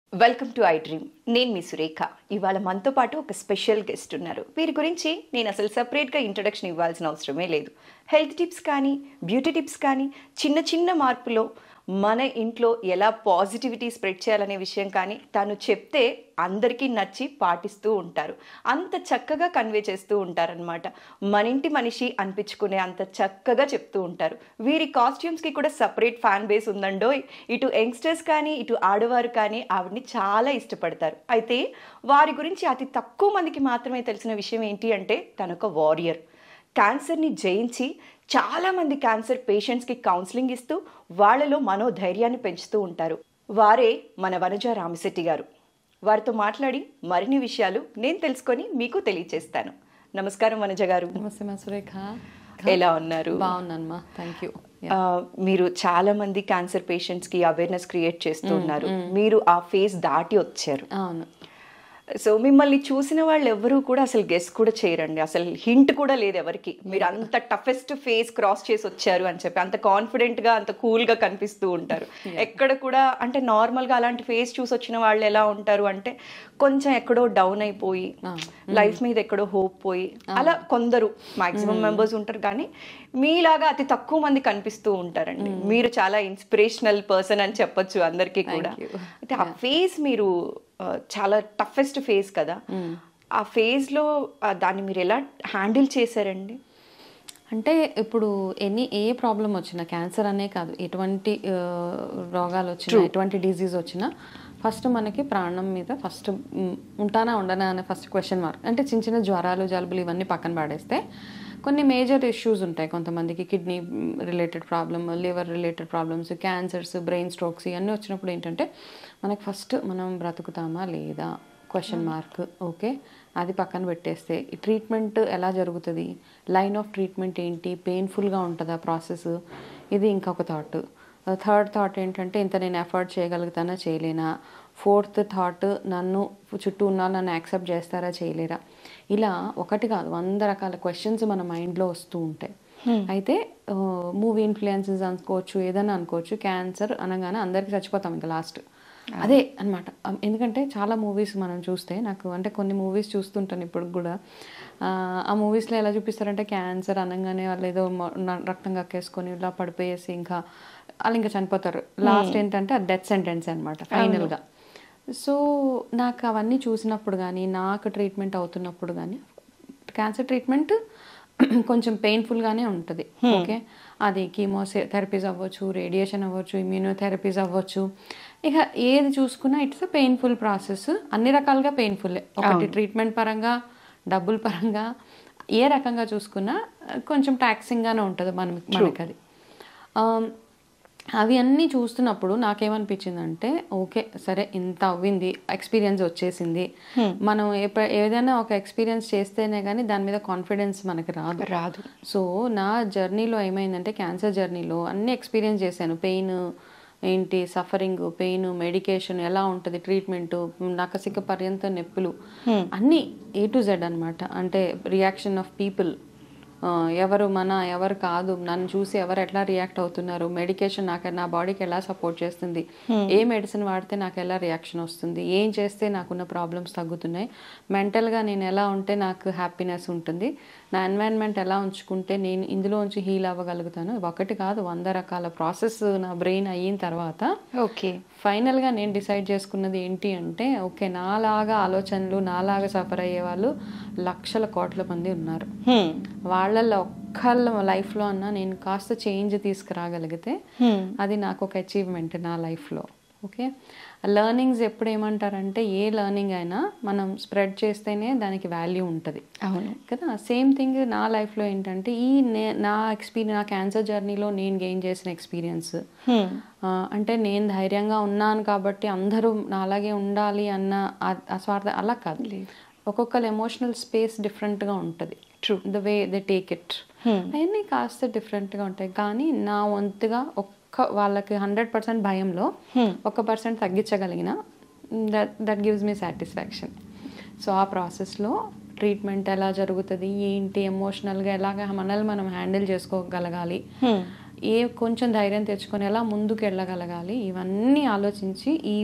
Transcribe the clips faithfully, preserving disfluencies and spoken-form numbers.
Welcome to I dream. నేను మీ సురేఖ. ఇవాళ మనతో పాటు ఒక స్పెషల్ గెస్ట్ ఉన్నారు. వీరి గురించి నేను అసలు సపరేట్గా ఇంట్రడక్షన్ ఇవ్వాల్సిన అవసరమే లేదు. హెల్త్ టిప్స్ కానీ, బ్యూటీ టిప్స్ కానీ, చిన్న చిన్న మార్పులో మన ఇంట్లో ఎలా పాజిటివిటీ స్ప్రెడ్ చేయాలనే విషయం కానీ తను చెప్తే అందరికీ నచ్చి పాటిస్తూ ఉంటారు. అంత చక్కగా కన్వే చేస్తూ ఉంటారనమాట. మన ఇంటి మనిషి అనిపించుకునే అంత చక్కగా చెప్తూ ఉంటారు. వీరి కాస్ట్యూమ్స్కి కూడా సపరేట్ ఫ్యాన్ బేస్ ఉందండో. ఇటు యంగ్స్టర్స్ కానీ ఇటు ఆడవారు కానీ ఆవిడని చాలా ఇష్టపడతారు. అయితే వారి గురించి అతి తక్కువ మందికి మాత్రమే తెలిసిన విషయం ఏంటి అంటే తనొక వారియర్. క్యాన్సర్ని జయించి చాలామంది క్యాన్సర్ పేషెంట్స్కి కౌన్సిలింగ్ ఇస్తూ వాళ్ళలో మనోధైర్యాన్ని పెంచుతూ ఉంటారు. వారే మన వనజ రామశెట్టి గారు. వారితో మాట్లాడి మరిన్ని విషయాలు నేను తెలుసుకొని మీకు తెలియచేస్తాను. నమస్కారం వనజ గారు. నమస్తే మా సురేఖ. ఎలా ఉన్నారు? బాగున్నానమ్మా, థ్యాంక్ యూ. మీరు చాలా మంది క్యాన్సర్ పేషెంట్స్కి అవేర్నెస్ క్రియేట్ చేస్తూ ఉన్నారు. మీరు ఆ ఫేజ్ దాటి వచ్చారు. అవును. సో మిమ్మల్ని చూసిన వాళ్ళు ఎవరు కూడా అసలు గెస్ కూడా చేయరండి. అసలు హింట్ కూడా లేదు ఎవరికి. మీరు అంత టఫెస్ట్ ఫేస్ క్రాస్ చేసి వచ్చారు అని చెప్పి అంత కాన్ఫిడెంట్గా అంత కూల్గా కనిపిస్తూ ఉంటారు. ఎక్కడ కూడా అంటే నార్మల్గా అలాంటి ఫేస్ చూసి వచ్చిన వాళ్ళు ఎలా ఉంటారు అంటే కొంచెం ఎక్కడో డౌన్ అయిపోయి లైఫ్ మీద ఎక్కడో హోప్ పోయి అలా కొందరు మాక్సిమం మెంబర్స్ ఉంటారు. కానీ మీలాగా అతి తక్కువ మంది కనిపిస్తూ ఉంటారండి. మీరు చాలా ఇన్స్పిరేషనల్ పర్సన్ అని చెప్పొచ్చు అందరికీ కూడా. అయితే ఆ ఫేస్ మీరు చాలా టఫెస్ట్ ఫేజ్ కదా, ఆ ఫేజ్లో దాన్ని మీరు ఎలా హ్యాండిల్ చేశారండి? అంటే ఇప్పుడు ఎనీ ఏ ప్రాబ్లం వచ్చినా, క్యాన్సర్ అనే కాదు, ఎటువంటి రోగాలు వచ్చినా, ఎటువంటి డిజీజ్ వచ్చినా ఫస్ట్ మనకి ప్రాణం మీద ఫస్ట్ ఉంటానా ఉండనా అనే ఫస్ట్ క్వశ్చన్ మార్క్. అంటే చిన్న చిన్న జ్వరాలు, జలుబులు ఇవన్నీ పక్కన పడేస్తే కొన్ని మేజర్ ఇష్యూస్ ఉంటాయి. కొంతమందికి kidney related problem, liver related problems, cancers, brain strokes ఇవన్నీ వచ్చినప్పుడు ఏంటంటే మనకు ఫస్ట్ మనం బ్రతుకుతామా లేదా క్వశ్చన్ మార్క్. ఓకే, అది పక్కన పెట్టేస్తే ఈ ట్రీట్మెంట్ ఎలా జరుగుతుంది, లైన్ ఆఫ్ ట్రీట్మెంట్ ఏంటి, పెయిన్ఫుల్గా ఉంటుందా ప్రాసెస్, ఇది ఇంకొక థాట్. థర్డ్ థాట్ ఏంటంటే ఇంత నేను ఎఫర్ట్ చేయగలుగుతానా చేయలేనా. ఫోర్త్ థాట్ నన్ను చుట్టూ ఉన్న నన్ను యాక్సెప్ట్ చేస్తారా చేయలేరా. ఇలా ఒకటి కాదు వంద రకాల క్వశ్చన్స్ మన మైండ్లో వస్తూ ఉంటాయి. అయితే మూవీ ఇన్ఫ్లుయెన్సెస్ అనుకోవచ్చు, ఏదైనా అనుకోవచ్చు. క్యాన్సర్ అనగానే అందరికీ చచ్చిపోతాం ఇంకా లాస్ట్ అదే అనమాట. ఎందుకంటే చాలా మూవీస్ మనం చూస్తే, నాకు అంటే కొన్ని మూవీస్ చూస్తుంటాను ఇప్పుడు కూడా, ఆ మూవీస్లో ఎలా చూపిస్తారంటే క్యాన్సర్ అనగానే వాళ్ళు ఏదో రక్తం కక్కేసుకొని ఇలా పడిపోయేసి ఇంకా వాళ్ళు ఇంకా చనిపోతారు. లాస్ట్ ఏంటంటే అది డెత్ సెంటెన్స్ అనమాట ఫైనల్గా. సో నాకు అవన్నీ చూసినప్పుడు కానీ, నాకు ట్రీట్మెంట్ అవుతున్నప్పుడు కానీ, క్యాన్సర్ ట్రీట్మెంట్ కొంచెం పెయిన్ఫుల్గానే ఉంటుంది. ఓకే, అది కీమో థెరపీస్ అవ్వచ్చు, రేడియేషన్ అవ్వచ్చు, ఇమ్యూనోథెరపీస్ అవ్వచ్చు. ఇక ఏది చూసుకున్నా ఇట్స్ అ పెయిన్ఫుల్ ప్రాసెస్. అన్ని రకాలుగా పెయిన్ఫుల్లే. ఒకటి ట్రీట్మెంట్ పరంగా, డబ్బుల పరంగా, ఏ రకంగా చూసుకున్నా కొంచెం టాక్సింగ్గానే ఉంటుంది మన మనకి అది. అవి అన్నీ చూస్తున్నప్పుడు నాకేమనిపించిందంటే ఓకే సరే ఇంత అవ్వింది, ఎక్స్పీరియన్స్ వచ్చేసింది. మనం ఏదైనా ఒక ఎక్స్పీరియన్స్ చేస్తేనే కానీ దాని మీద కాన్ఫిడెన్స్ మనకి రాదు రాదు సో నా జర్నీలో ఏమైందంటే, క్యాన్సర్ జర్నీలో అన్నీ ఎక్స్పీరియన్స్ చేశాను. పెయిన్ ఏంటి, సఫరింగ్, పెయిన్, మెడికేషన్ ఎలా ఉంటుంది, ట్రీట్మెంట్, నకసిక పర్యంత నొప్పులు, అన్నీ ఏ టు జెడ్ అనమాట. అంటే రియాక్షన్ ఆఫ్ పీపుల్, ఎవరు మన ఎవరు కాదు, నన్ను చూసి ఎవరు ఎట్లా రియాక్ట్ అవుతున్నారు, మెడికేషన్ నాకు నా బాడీకి ఎలా సపోర్ట్ చేస్తుంది, ఏ మెడిసిన్ వాడితే నాకు ఎలా రియాక్షన్ వస్తుంది, ఏం చేస్తే నాకున్న ప్రాబ్లమ్స్ తగ్గుతున్నాయి, మెంటల్గా నేను ఎలా ఉంటే నాకు హ్యాపీనెస్ ఉంటుంది, నా ఎన్వైరన్మెంట్ ఎలా ఉంచుకుంటే నేను ఇందులోంచి హీల్ అవ్వగలుగుతాను. ఒకటి కాదు వంద రకాల ప్రాసెస్ నా బ్రెయిన్ అయిన తర్వాత ఓకే ఫైనల్గా నేను డిసైడ్ చేసుకున్నది ఏంటి అంటే, ఓకే నాలాగా ఆలోచనలు, నాలాగా సఫర్ అయ్యే వాళ్ళు లక్షల కోట్ల మంది ఉన్నారు. వాళ్ళల్లో ఒక్కళ్ళ లైఫ్లో అన్నా నేను కాస్త చేంజ్ తీసుకురాగలిగితే అది నాకు ఒక అచీవ్మెంట్ నా లైఫ్లో. ఓకే, లెర్నింగ్స్ ఎప్పుడు ఏమంటారంటే ఏ లెర్నింగ్ అయినా మనం స్ప్రెడ్ చేస్తేనే దానికి వాల్యూ ఉంటుంది. అవును కదా. సేమ్ థింగ్ నా లైఫ్లో ఏంటంటే ఈ నా ఎక్స్పీరియన్స్, నా క్యాన్సర్ జర్నీలో నేను గెయిన్ చేసిన ఎక్స్పీరియన్స్ అంటే నేను ధైర్యంగా ఉన్నాను కాబట్టి అందరూ నా అలాగే ఉండాలి అన్న అస్వార్థ అలా కాదు. ఒక్కొక్కరు ఎమోషనల్ స్పేస్ డిఫరెంట్గా ఉంటుంది. True, the way they take it అవన్నీ కాస్త డిఫరెంట్గా ఉంటాయి. కానీ నా వంతుగా ఒక్క వాళ్ళకి హండ్రెడ్ పర్సెంట్ భయంలో ఒక పర్సెంట్ తగ్గించగలిగిన that that gives me satisfaction. So ఆ ప్రాసెస్లో ట్రీట్మెంట్ ఎలా జరుగుతుంది ఏంటి, ఎమోషనల్గా ఎలాగ మనల్ని మనం హ్యాండిల్ చేసుకోగలగాలి, ఏ కొంచెం ధైర్యం తెచ్చుకొని ఎలా ముందుకు వెళ్ళగలగాలి, ఇవన్నీ ఆలోచించి ఈ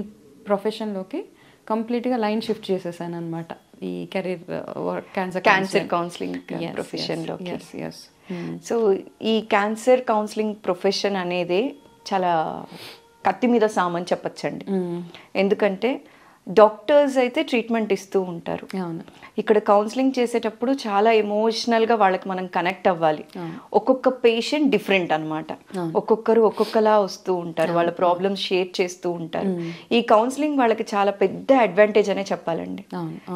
ప్రొఫెషన్లోకి కంప్లీట్గా లైన్ షిఫ్ట్ చేసేసాను అనమాట ఈ కెరీర్ క్యాన్సర్ క్యాన్సర్ కౌన్సిలింగ్ ప్రొఫెషన్లోకి. సో ఈ క్యాన్సర్ కౌన్సిలింగ్ ప్రొఫెషన్ అనేది చాలా కత్తి మీద సామని చెప్పచ్చండి. ఎందుకంటే డాక్టర్స్ అయితే ట్రీట్మెంట్ ఇస్తూ ఉంటారు, ఇక్కడ కౌన్సిలింగ్ చేసేటప్పుడు చాలా ఎమోషనల్గా వాళ్ళకి మనం కనెక్ట్ అవ్వాలి. ఒక్కొక్క పేషెంట్ డిఫరెంట్ అనమాట, ఒక్కొక్కరు ఒక్కొక్కలా వస్తూ ఉంటారు, వాళ్ళ ప్రాబ్లమ్స్ షేర్ చేస్తూ ఉంటారు. ఈ కౌన్సిలింగ్ వాళ్ళకి చాలా పెద్ద అడ్వాంటేజ్ అనే చెప్పాలండి.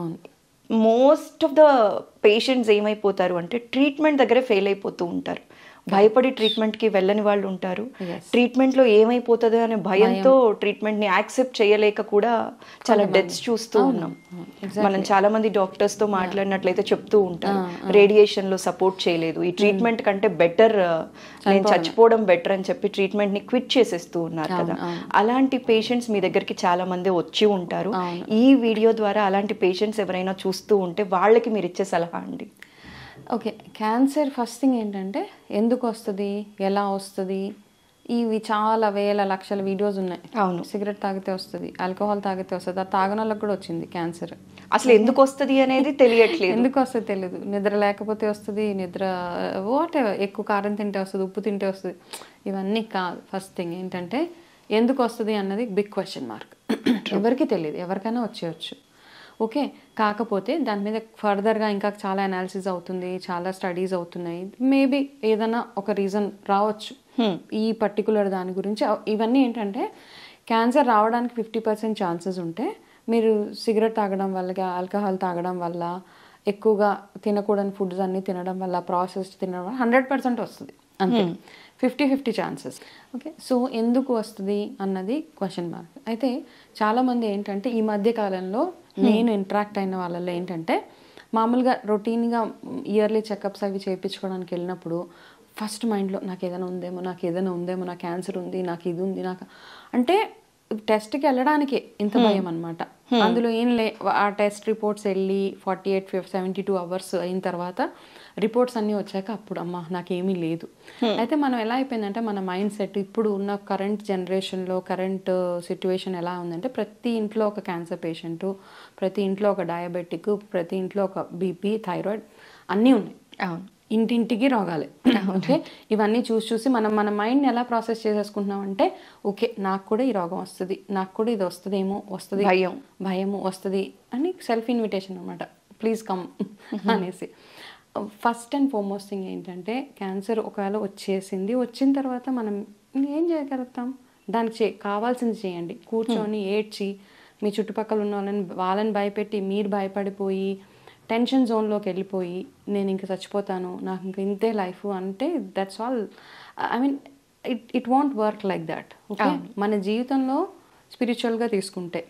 మోస్ట్ ఆఫ్ ద పేషెంట్స్ ఏమైపోతారు అంటే ట్రీట్మెంట్ దగ్గరే ఫెయిల్ అయిపోతూ ఉంటారు, భయపడి ట్రీట్మెంట్కి వెళ్ళని వాళ్ళు ఉంటారు. ట్రీట్మెంట్లో ఏమైపోతుంది అనే భయంతో ట్రీట్మెంట్ని యాక్సెప్ట్ చేయలేక కూడా చాలా డెత్స్ చూస్తూ ఉన్నాం. మనం చాలా మంది డాక్టర్స్తో మాట్లాడినట్లయితే చెప్తూ ఉంటారు, రేడియేషన్లో సపోర్ట్ చేయలేదు, ఈ ట్రీట్మెంట్ కంటే బెటర్ నేను చచ్చిపోవడం బెటర్ అని చెప్పి ట్రీట్మెంట్ని క్విట్ చేసేస్తూ ఉన్నారు కదా. అలాంటి పేషెంట్స్ మీ దగ్గరికి చాలా మంది వచ్చి ఉంటారు. ఈ వీడియో ద్వారా అలాంటి పేషెంట్స్ ఎవరైనా చూస్తూ ఉంటే వాళ్ళకి మీరు ఇచ్చే సలహా అండి? ఓకే, క్యాన్సర్ ఫస్ట్ థింగ్ ఏంటంటే ఎందుకు వస్తుంది, ఎలా వస్తుంది, ఇవి చాలా వేల లక్షల వీడియోస్ ఉన్నాయి. అవును, సిగరెట్ తాగితే వస్తుంది, ఆల్కహాల్ తాగితే వస్తుంది, అది తాగిన వాళ్ళకి కూడా వచ్చింది క్యాన్సర్. అసలు ఎందుకు వస్తుంది అనేది తెలియట్లేదు. ఎందుకు వస్తుంది తెలియదు, నిద్ర లేకపోతే వస్తుంది, నిద్ర వాట్ ఎక్కువ కారం తింటే వస్తుంది, ఉప్పు తింటే వస్తుంది, ఇవన్నీ కాదు. ఫస్ట్ థింగ్ ఏంటంటే ఎందుకు వస్తుంది అన్నది బిగ్ క్వశ్చన్ మార్క్. ఎవరికి తెలియదు, ఎవరికైనా వచ్చేయచ్చు. ఓకే, కాకపోతే దాని మీద ఫర్దర్గా ఇంకా చాలా అనాలిసిస్ అవుతుంది, చాలా స్టడీస్ అవుతున్నాయి, మేబీ ఏదైనా ఒక రీజన్ రావచ్చు ఈ పర్టికులర్ దాని గురించి. ఇవన్నీ ఏంటంటే క్యాన్సర్ రావడానికి ఫిఫ్టీ పర్సెంట్ ఛాన్సెస్ ఉంటే మీరు సిగరెట్ తాగడం వల్ల, ఆల్కహాల్ తాగడం వల్ల, ఎక్కువగా తినకూడని ఫుడ్స్ అన్నీ తినడం వల్ల, ప్రాసెస్డ్ తినడం వల్ల హండ్రెడ్ పర్సెంట్ వస్తుంది అంతే. Fifty fifty chances. Okay, so ఎందుకు వస్తుంది అన్నది క్వశ్చన్ మార్క్. అయితే చాలామంది ఏంటంటే ఈ మధ్య కాలంలో నేను ఇంటరాక్ట్ అయిన వాళ్ళలో ఏంటంటే మామూలుగా రొటీన్గా ఇయర్లీ చెకప్స్ అవి చేయించుకోవడానికి వెళ్ళినప్పుడు ఫస్ట్ మైండ్లో నాకు ఏదైనా ఉందేమో, నాకు ఏదైనా ఉందేమో, నాకు క్యాన్సర్ ఉంది, నాకు ఇది ఉంది, నాకు అంటే టెస్ట్కి వెళ్ళడానికే ఇంత భయం అనమాట. అందులో ఏం లే, ఆ టెస్ట్ రిపోర్ట్స్ వెళ్ళి forty eight seventy two hours అయిన తర్వాత రిపోర్ట్స్ అన్నీ వచ్చాక అప్పుడు అమ్మ నాకేమీ లేదు. అయితే మనం ఎలా అయిపోయిందంటే మన మైండ్ సెట్ ఇప్పుడు ఉన్న కరెంట్ జనరేషన్లో కరెంట్ సిచ్యువేషన్ ఎలా ఉందంటే ప్రతి ఇంట్లో ఒక క్యాన్సర్ పేషెంటు, ప్రతి ఇంట్లో ఒక డయాబెటిక్, ప్రతి ఇంట్లో ఒక బీపీ, థైరాయిడ్ అన్నీ ఉన్నాయి. ఇంటింటికి రోగాలే. ఓకే, ఇవన్నీ చూసి చూసి మనం మన మైండ్ని ఎలా ప్రాసెస్ చేసేసుకుంటున్నాం అంటే ఓకే నాకు కూడా ఈ రోగం వస్తుంది, నాకు కూడా ఇది వస్తుందేమో, వస్తుంది భయం భయము వస్తుంది అని సెల్ఫ్ ఇన్విటేషన్ అనమాట, ప్లీజ్ కమ్ అనేసి. ఫస్ట్ అండ్ ఫార్మోస్ట్ థింగ్ ఏంటంటే క్యాన్సర్ ఒకవేళ వచ్చేసింది, వచ్చిన తర్వాత మనం ఏం చేయగలుగుతాం, దానికి చే కావాల్సింది చేయండి. కూర్చొని ఏడ్చి మీ చుట్టుపక్కల ఉన్న వాళ్ళని వాళ్ళని భయపెట్టి మీరు భయపడిపోయి టెన్షన్ జోన్లోకి వెళ్ళిపోయి నేను ఇంక చచ్చిపోతాను, నాకు ఇంక ఇంతే లైఫ్ అంటే that's all. I mean it it want work like that. Okay, మన జీవితంలో స్పిరిచువల్గా తీసుకుంటే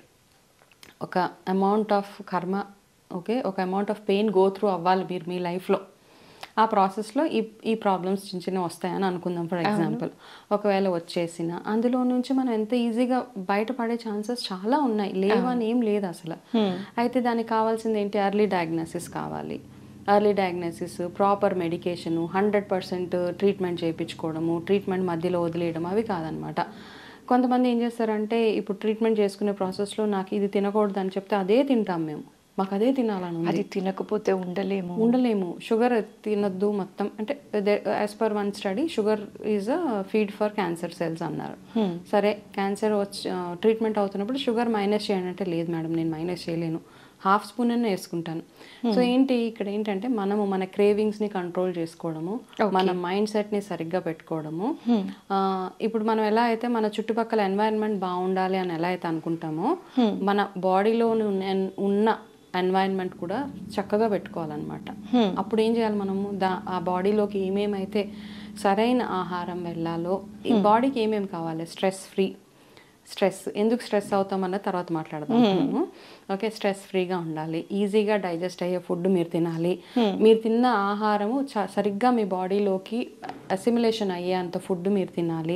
ఒక అమౌంట్ ఆఫ్ కర్మ, ఓకే, ఒక amount of pain go through అవ్వాలి మీరు మీ లైఫ్లో. ఆ ప్రాసెస్లో ఈ ఈ ప్రాబ్లమ్స్ చిన్న చిన్న వస్తాయని అనుకుందాం ఫర్ ఎగ్జాంపుల్. ఒకవేళ వచ్చేసిన అందులో నుంచి మనం ఎంత ఈజీగా బయటపడే ఛాన్సెస్ చాలా ఉన్నాయి, లేవని ఏం లేదు అసలు. అయితే దానికి కావాల్సింది ఏంటి, ఎర్లీ డయాగ్నోసిస్ కావాలి. Early diagnosis, proper medication, hundred percent treatment చేయించుకోవడము, ట్రీట్మెంట్ మధ్యలో వదిలేయడం అవి కాదనమాట. కొంతమంది ఏం చేస్తారంటే ఇప్పుడు ట్రీట్మెంట్ చేసుకునే ప్రాసెస్లో నాకు ఇది తినకూడదు అని చెప్తే అదే తింటాం మేము, మాకు అదే తినాలని, అది తినకపోతే ఉండలేము ఉండలేము షుగర్ తినొద్దు మొత్తం. అంటే as per one study sugar is a feed for cancer cells అన్నారు. సరే క్యాన్సర్ వచ్చి ట్రీట్మెంట్ అవుతున్నప్పుడు షుగర్ మైనస్ చేయండి అంటే లేదు మేడం నేను మైనస్ చేయలేను, హాఫ్ స్పూన్ అన్న వేసుకుంటాను. సో ఏంటి ఇక్కడ ఏంటంటే మనము మన క్రేవింగ్స్ని కంట్రోల్ చేసుకోవడము, మన మైండ్ సెట్ని సరిగ్గా పెట్టుకోవడము. ఇప్పుడు మనం ఎలా అయితే మన చుట్టుపక్కల ఎన్వైరన్మెంట్ బాగుండాలి అని ఎలా అయితే అనుకుంటామో మన బాడీలో ఉన్న ఎన్వైరన్మెంట్ కూడా చక్కగా పెట్టుకోవాలన్నమాట. అప్పుడు ఏం చేయాలి మనము, దా ఆ బాడీలోకి ఏమేమైతే సరైన ఆహారం వెళ్ళాలో, ఈ బాడీకి ఏమేమి కావాలి, స్ట్రెస్ ఫ్రీ, స్ట్రెస్ ఎందుకు స్ట్రెస్ అవుతామన్న తర్వాత మాట్లాడదాం. ఓకే, స్ట్రెస్ ఫ్రీగా ఉండాలి, ఈజీగా డైజెస్ట్ అయ్యే ఫుడ్ మీరు తినాలి, మీరు తిన్న ఆహారము సరిగ్గా మీ బాడీలోకి అసిమిలేషన్ అయ్యే అంత ఫుడ్ మీరు తినాలి,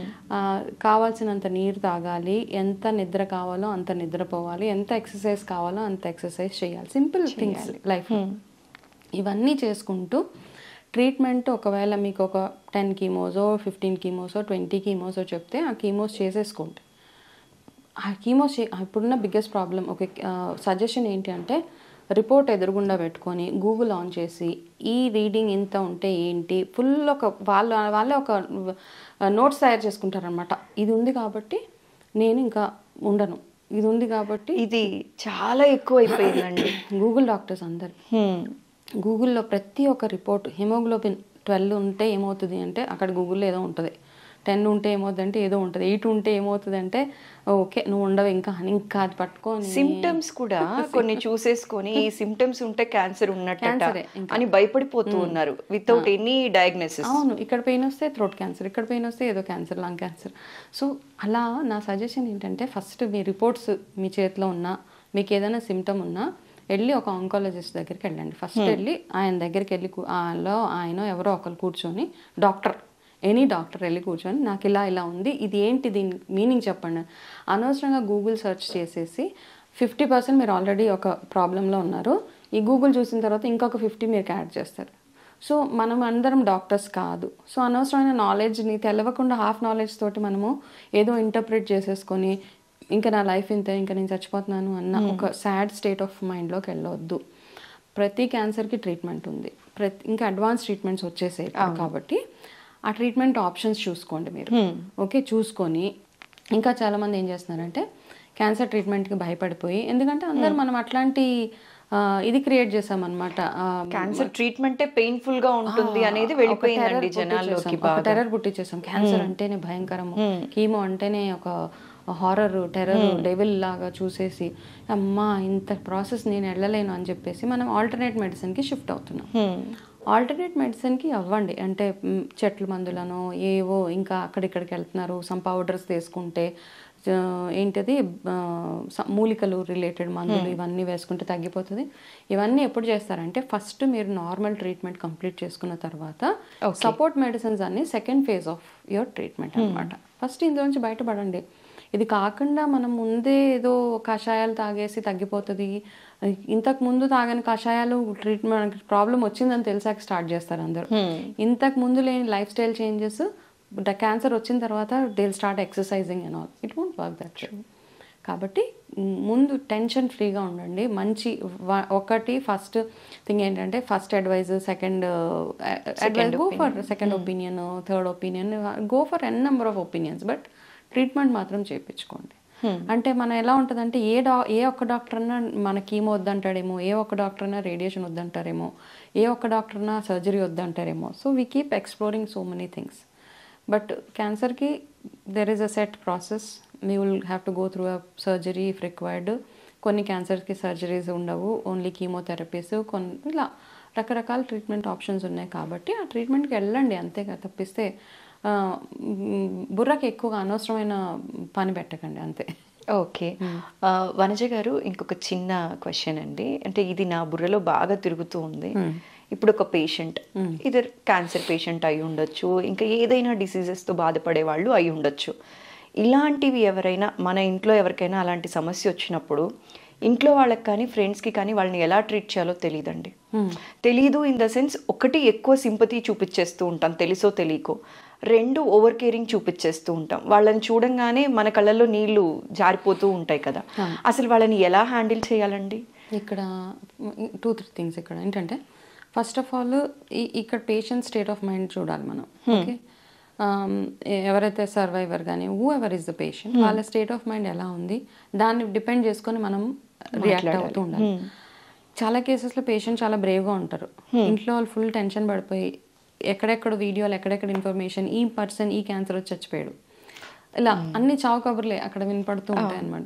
కావాల్సినంత నీరు తాగాలి, ఎంత నిద్ర కావాలో అంత నిద్రపోవాలి, ఎంత ఎక్సర్సైజ్ కావాలో అంత ఎక్సర్సైజ్ చేయాలి. Simple things life. ఇవన్నీ చేసుకుంటూ ట్రీట్మెంట్ ఒకవేళ మీకు ఒక టెన్ కీమోసో ఫిఫ్టీన్ కీమోసో ట్వంటీ కీమోసో చెప్తే ఆ కీమోస్ చేసేసుకోండి. ఆ కీమో ఇప్పుడున్న బిగ్గెస్ట్ ప్రాబ్లం ఒక సజెషన్ ఏంటి అంటే రిపోర్ట్ ఎదురుగుండా పెట్టుకొని గూగుల్ ఆన్ చేసి ఈ రీడింగ్ ఇంత ఉంటే ఏంటి ఫుల్ ఒక వాళ్ళు వాళ్ళే ఒక నోట్స్ తయారు చేసుకుంటారనమాట. ఇది ఉంది కాబట్టి నేను ఇంకా ఉండను, ఇది ఉంది కాబట్టి. ఇది చాలా ఎక్కువ అయిపోయిందండి. గూగుల్ డాక్టర్స్ అందరు గూగుల్లో ప్రతి ఒక్క రిపోర్ట్ హిమోగ్లోబిన్ ట్వెల్వ్ ఉంటే ఏమవుతుంది అంటే అక్కడ గూగుల్లో ఏదో ఉంటుంది, టెన్ ఉంటే ఏమవుతుంది అంటే ఏదో ఉంటుంది, ఎయిట్ ఉంటే ఏమవుతుంది అంటే ఓకే నువ్వు ఉండవు ఇంకా అని ఇంకా అది పట్టుకొని సిమ్టమ్స్ కూడా కొన్ని చూసేసుకొని ఈ సిమ్టమ్స్ ఉంటే క్యాన్సర్ ఉన్నట్ట అని భయపడిపోతూ ఉన్నారు వితౌట్ ఎనీ డయాగ్నోసిస్. అవును, ఇక్కడ పెయిన్ వస్తే థ్రోట్ క్యాన్సర్, ఇక్కడ పెయిన్ వస్తే ఏదో క్యాన్సర్, లంగ్ క్యాన్సర్. సో అలా నా సజెషన్ ఏంటంటే ఫస్ట్ మీ రిపోర్ట్స్ మీ చేతిలో ఉన్నా మీకు ఏదైనా సిమ్టమ్ ఉన్నా వెళ్ళి ఒక ఆంకాలజిస్ట్ దగ్గరికి వెళ్ళండి. ఫస్ట్ వెళ్ళి ఆయన దగ్గరికి వెళ్ళి ఆయనలో ఆయన ఎవరో ఒకరు కూర్చొని డాక్టర్ ఎనీ డాక్టర్ వెళ్ళి కూర్చొని నాకు ఇలా ఇలా ఉంది, ఇది ఏంటి, దీని మీనింగ్ చెప్పండి. అనవసరంగా గూగుల్ సెర్చ్ చేసేసి ఫిఫ్టీ పర్సెంట్ మీరు ఆల్రెడీ ఒక ప్రాబ్లంలో ఉన్నారు, ఈ గూగుల్ చూసిన తర్వాత ఇంకొక ఫిఫ్టీ మీరు యాడ్ చేస్తారు. సో మనం అందరం డాక్టర్స్ కాదు. సో అనవసరమైన నాలెడ్జ్ని తెలవకుండా హాఫ్ నాలెడ్జ్ తోటి మనము ఏదో ఇంటర్ప్రిట్ చేసేసుకొని ఇంకా నా లైఫ్ ఇంతే, ఇంకా నేను చచ్చిపోతున్నాను అన్న ఒక సాడ్ స్టేట్ ఆఫ్ మైండ్లోకి వెళ్ళవద్దు. ప్రతి క్యాన్సర్కి ట్రీట్మెంట్ ఉంది, ప్రతి ఇంకా అడ్వాన్స్ ట్రీట్మెంట్స్ వచ్చేసాయి కాబట్టి ఆ ట్రీట్మెంట్ ఆప్షన్స్ చూసుకోండి మీరు. ఓకే, చూసుకొని ఇంకా చాలామంది ఏం చేస్తున్నారంటే క్యాన్సర్ ట్రీట్మెంట్కి భయపడిపోయి, ఎందుకంటే అందరు మనం అట్లాంటి ఇది క్రియేట్ చేసామన్నమాట. క్యాన్సర్ ట్రీట్మెంటే పెయిన్ఫుల్ గా ఉంటుంది అనేది వెళ్ళిపోయిందండి జనాల్లోకి. టెర్రర్ పుట్టించేసాం, క్యాన్సర్ అంటేనే భయంకరము, కీమో అంటేనే ఒక హారర్ టెర్రర్ డెవిల్ లాగా చూసేసి అమ్మా ఇంత ప్రాసెస్ నేను వెళ్ళలేను అని చెప్పేసి మనం ఆల్టర్నేట్ మెడిసిన్కి షిఫ్ట్ అవుతున్నాం. ఆల్టర్నేట్ మెడిసిన్కి అవ్వండి అంటే చెట్ల మందులను ఏవో ఇంకా అక్కడిక్కడికి వెళ్తున్నారు, సమ్ పౌడర్స్ తీసుకుంటే ఏంటిది మూలికలు రిలేటెడ్ మందులు ఇవన్నీ వేసుకుంటే తగ్గిపోతుంది. ఇవన్నీ ఎప్పుడు చేస్తారంటే ఫస్ట్ మీరు నార్మల్ ట్రీట్మెంట్ కంప్లీట్ చేసుకున్న తర్వాత సపోర్ట్ మెడిసిన్స్ అన్ని second phase of your treatment అనమాట. ఫస్ట్ ఇందులోంచి బయటపడండి. ఇది కాకుండా మనం ముందే ఏదో కషాయాలు తాగేసి తగ్గిపోతుంది, ఇంతకు ముందు తాగని కషాయాలు ట్రీట్మెంట్ ప్రాబ్లం వచ్చిందని తెలిసాక స్టార్ట్ చేస్తారు అందరూ. ఇంతకు ముందు లేని లైఫ్ స్టైల్ చేంజెస్ క్యాన్సర్ వచ్చిన తర్వాత they will start exercising and all, it won't work that. కాబట్టి ముందు టెన్షన్ ఫ్రీగా ఉండండి. మంచి ఒకటి ఫస్ట్ థింగ్ ఏంటంటే first advice, second advice go for second opinion, third opinion, go for N number of opinions, but treatment మాత్రం చేయించుకోండి. అంటే మనం ఎలా ఉంటుందంటే ఏ డా ఏ ఒక్క డాక్టర్ అన్నా మన కీమో వద్దంటాడేమో, ఏ ఒక్క డాక్టర్ అన్నా రేడియేషన్ వద్దంటారేమో, ఏ ఒక్క డాక్టర్ అన్నా సర్జరీ వద్దంటారేమో. So we keep exploring so many things. But క్యాన్సర్కి there is a set process, we will have to go through a surgery if required. కొన్ని క్యాన్సర్స్కి సర్జరీస్ ఉండవు, ఓన్లీ కీమోథెరపీస్, కొన్ని ఇలా రకరకాల ట్రీట్మెంట్ ఆప్షన్స్ ఉన్నాయి. కాబట్టి ఆ ట్రీట్మెంట్కి వెళ్ళండి అంతేగా, తప్పిస్తే బుర్రకి ఎక్కువగా అనవసరమైన పని పెట్టకండి అంతే. ఓకే వనజ గారు, ఇంకొక చిన్న క్వశ్చన్ అండి. అంటే ఇది నా బుర్రలో బాగా తిరుగుతూ ఉంది. ఇప్పుడు ఒక పేషెంట్ ఇదర్ క్యాన్సర్ పేషెంట్ అయి ఉండొచ్చు, ఇంకా ఏదైనా డిసీజెస్తో బాధపడే వాళ్ళు అయి ఉండొచ్చు. ఇలాంటివి ఎవరైనా మన ఇంట్లో ఎవరికైనా అలాంటి సమస్య వచ్చినప్పుడు ఇంట్లో వాళ్ళకి కానీ ఫ్రెండ్స్కి కానీ వాళ్ళని ఎలా ట్రీట్ చేయాలో తెలియదండి. తెలీదు ఇన్ ద సెన్స్, ఒకటి ఎక్కువ సింపతి చూపించేస్తూ ఉంటాం తెలుసో తెలియకో, రెండు ఓవర్ కేరింగ్ చూపించేస్తూ ఉంటాం. వాళ్ళని చూడంగానే మన కళ్ళల్లో నీళ్లు జారిపోతూ ఉంటాయి కదా, అసలు వాళ్ళని ఎలా హ్యాండిల్ చేయాలండి? ఇక్కడ టూ త్రీ థింగ్స్ ఇక్కడ ఏంటంటే, ఫస్ట్ ఆఫ్ ఆల్ ఇక్కడ పేషెంట్ స్టేట్ ఆఫ్ మైండ్ చూడాలి మనం. ఓకే, ఎవరైతే సర్వైవర్ కానీ whoever is the patient, వాళ్ళ స్టేట్ ఆఫ్ మైండ్ ఎలా ఉంది దాన్ని డిపెండ్ చేసుకొని మనం రియాక్ట్ అవుతూ ఉండాలి. చాలా కేసెస్లో పేషెంట్ చాలా బ్రేవ్గా ఉంటారు, ఇంట్లో వాళ్ళు ఫుల్ టెన్షన్ పడిపోయి ఎక్కడెక్కడ వీడియోలు, ఎక్కడెక్కడ ఇన్ఫర్మేషన్, ఈ పర్సన్ ఈ క్యాన్సర్ వచ్చి చచ్చిపోయాడు, ఇలా అన్ని చావు కబుర్లే అక్కడ వినపడుతూ ఉంటాయి అనమాట.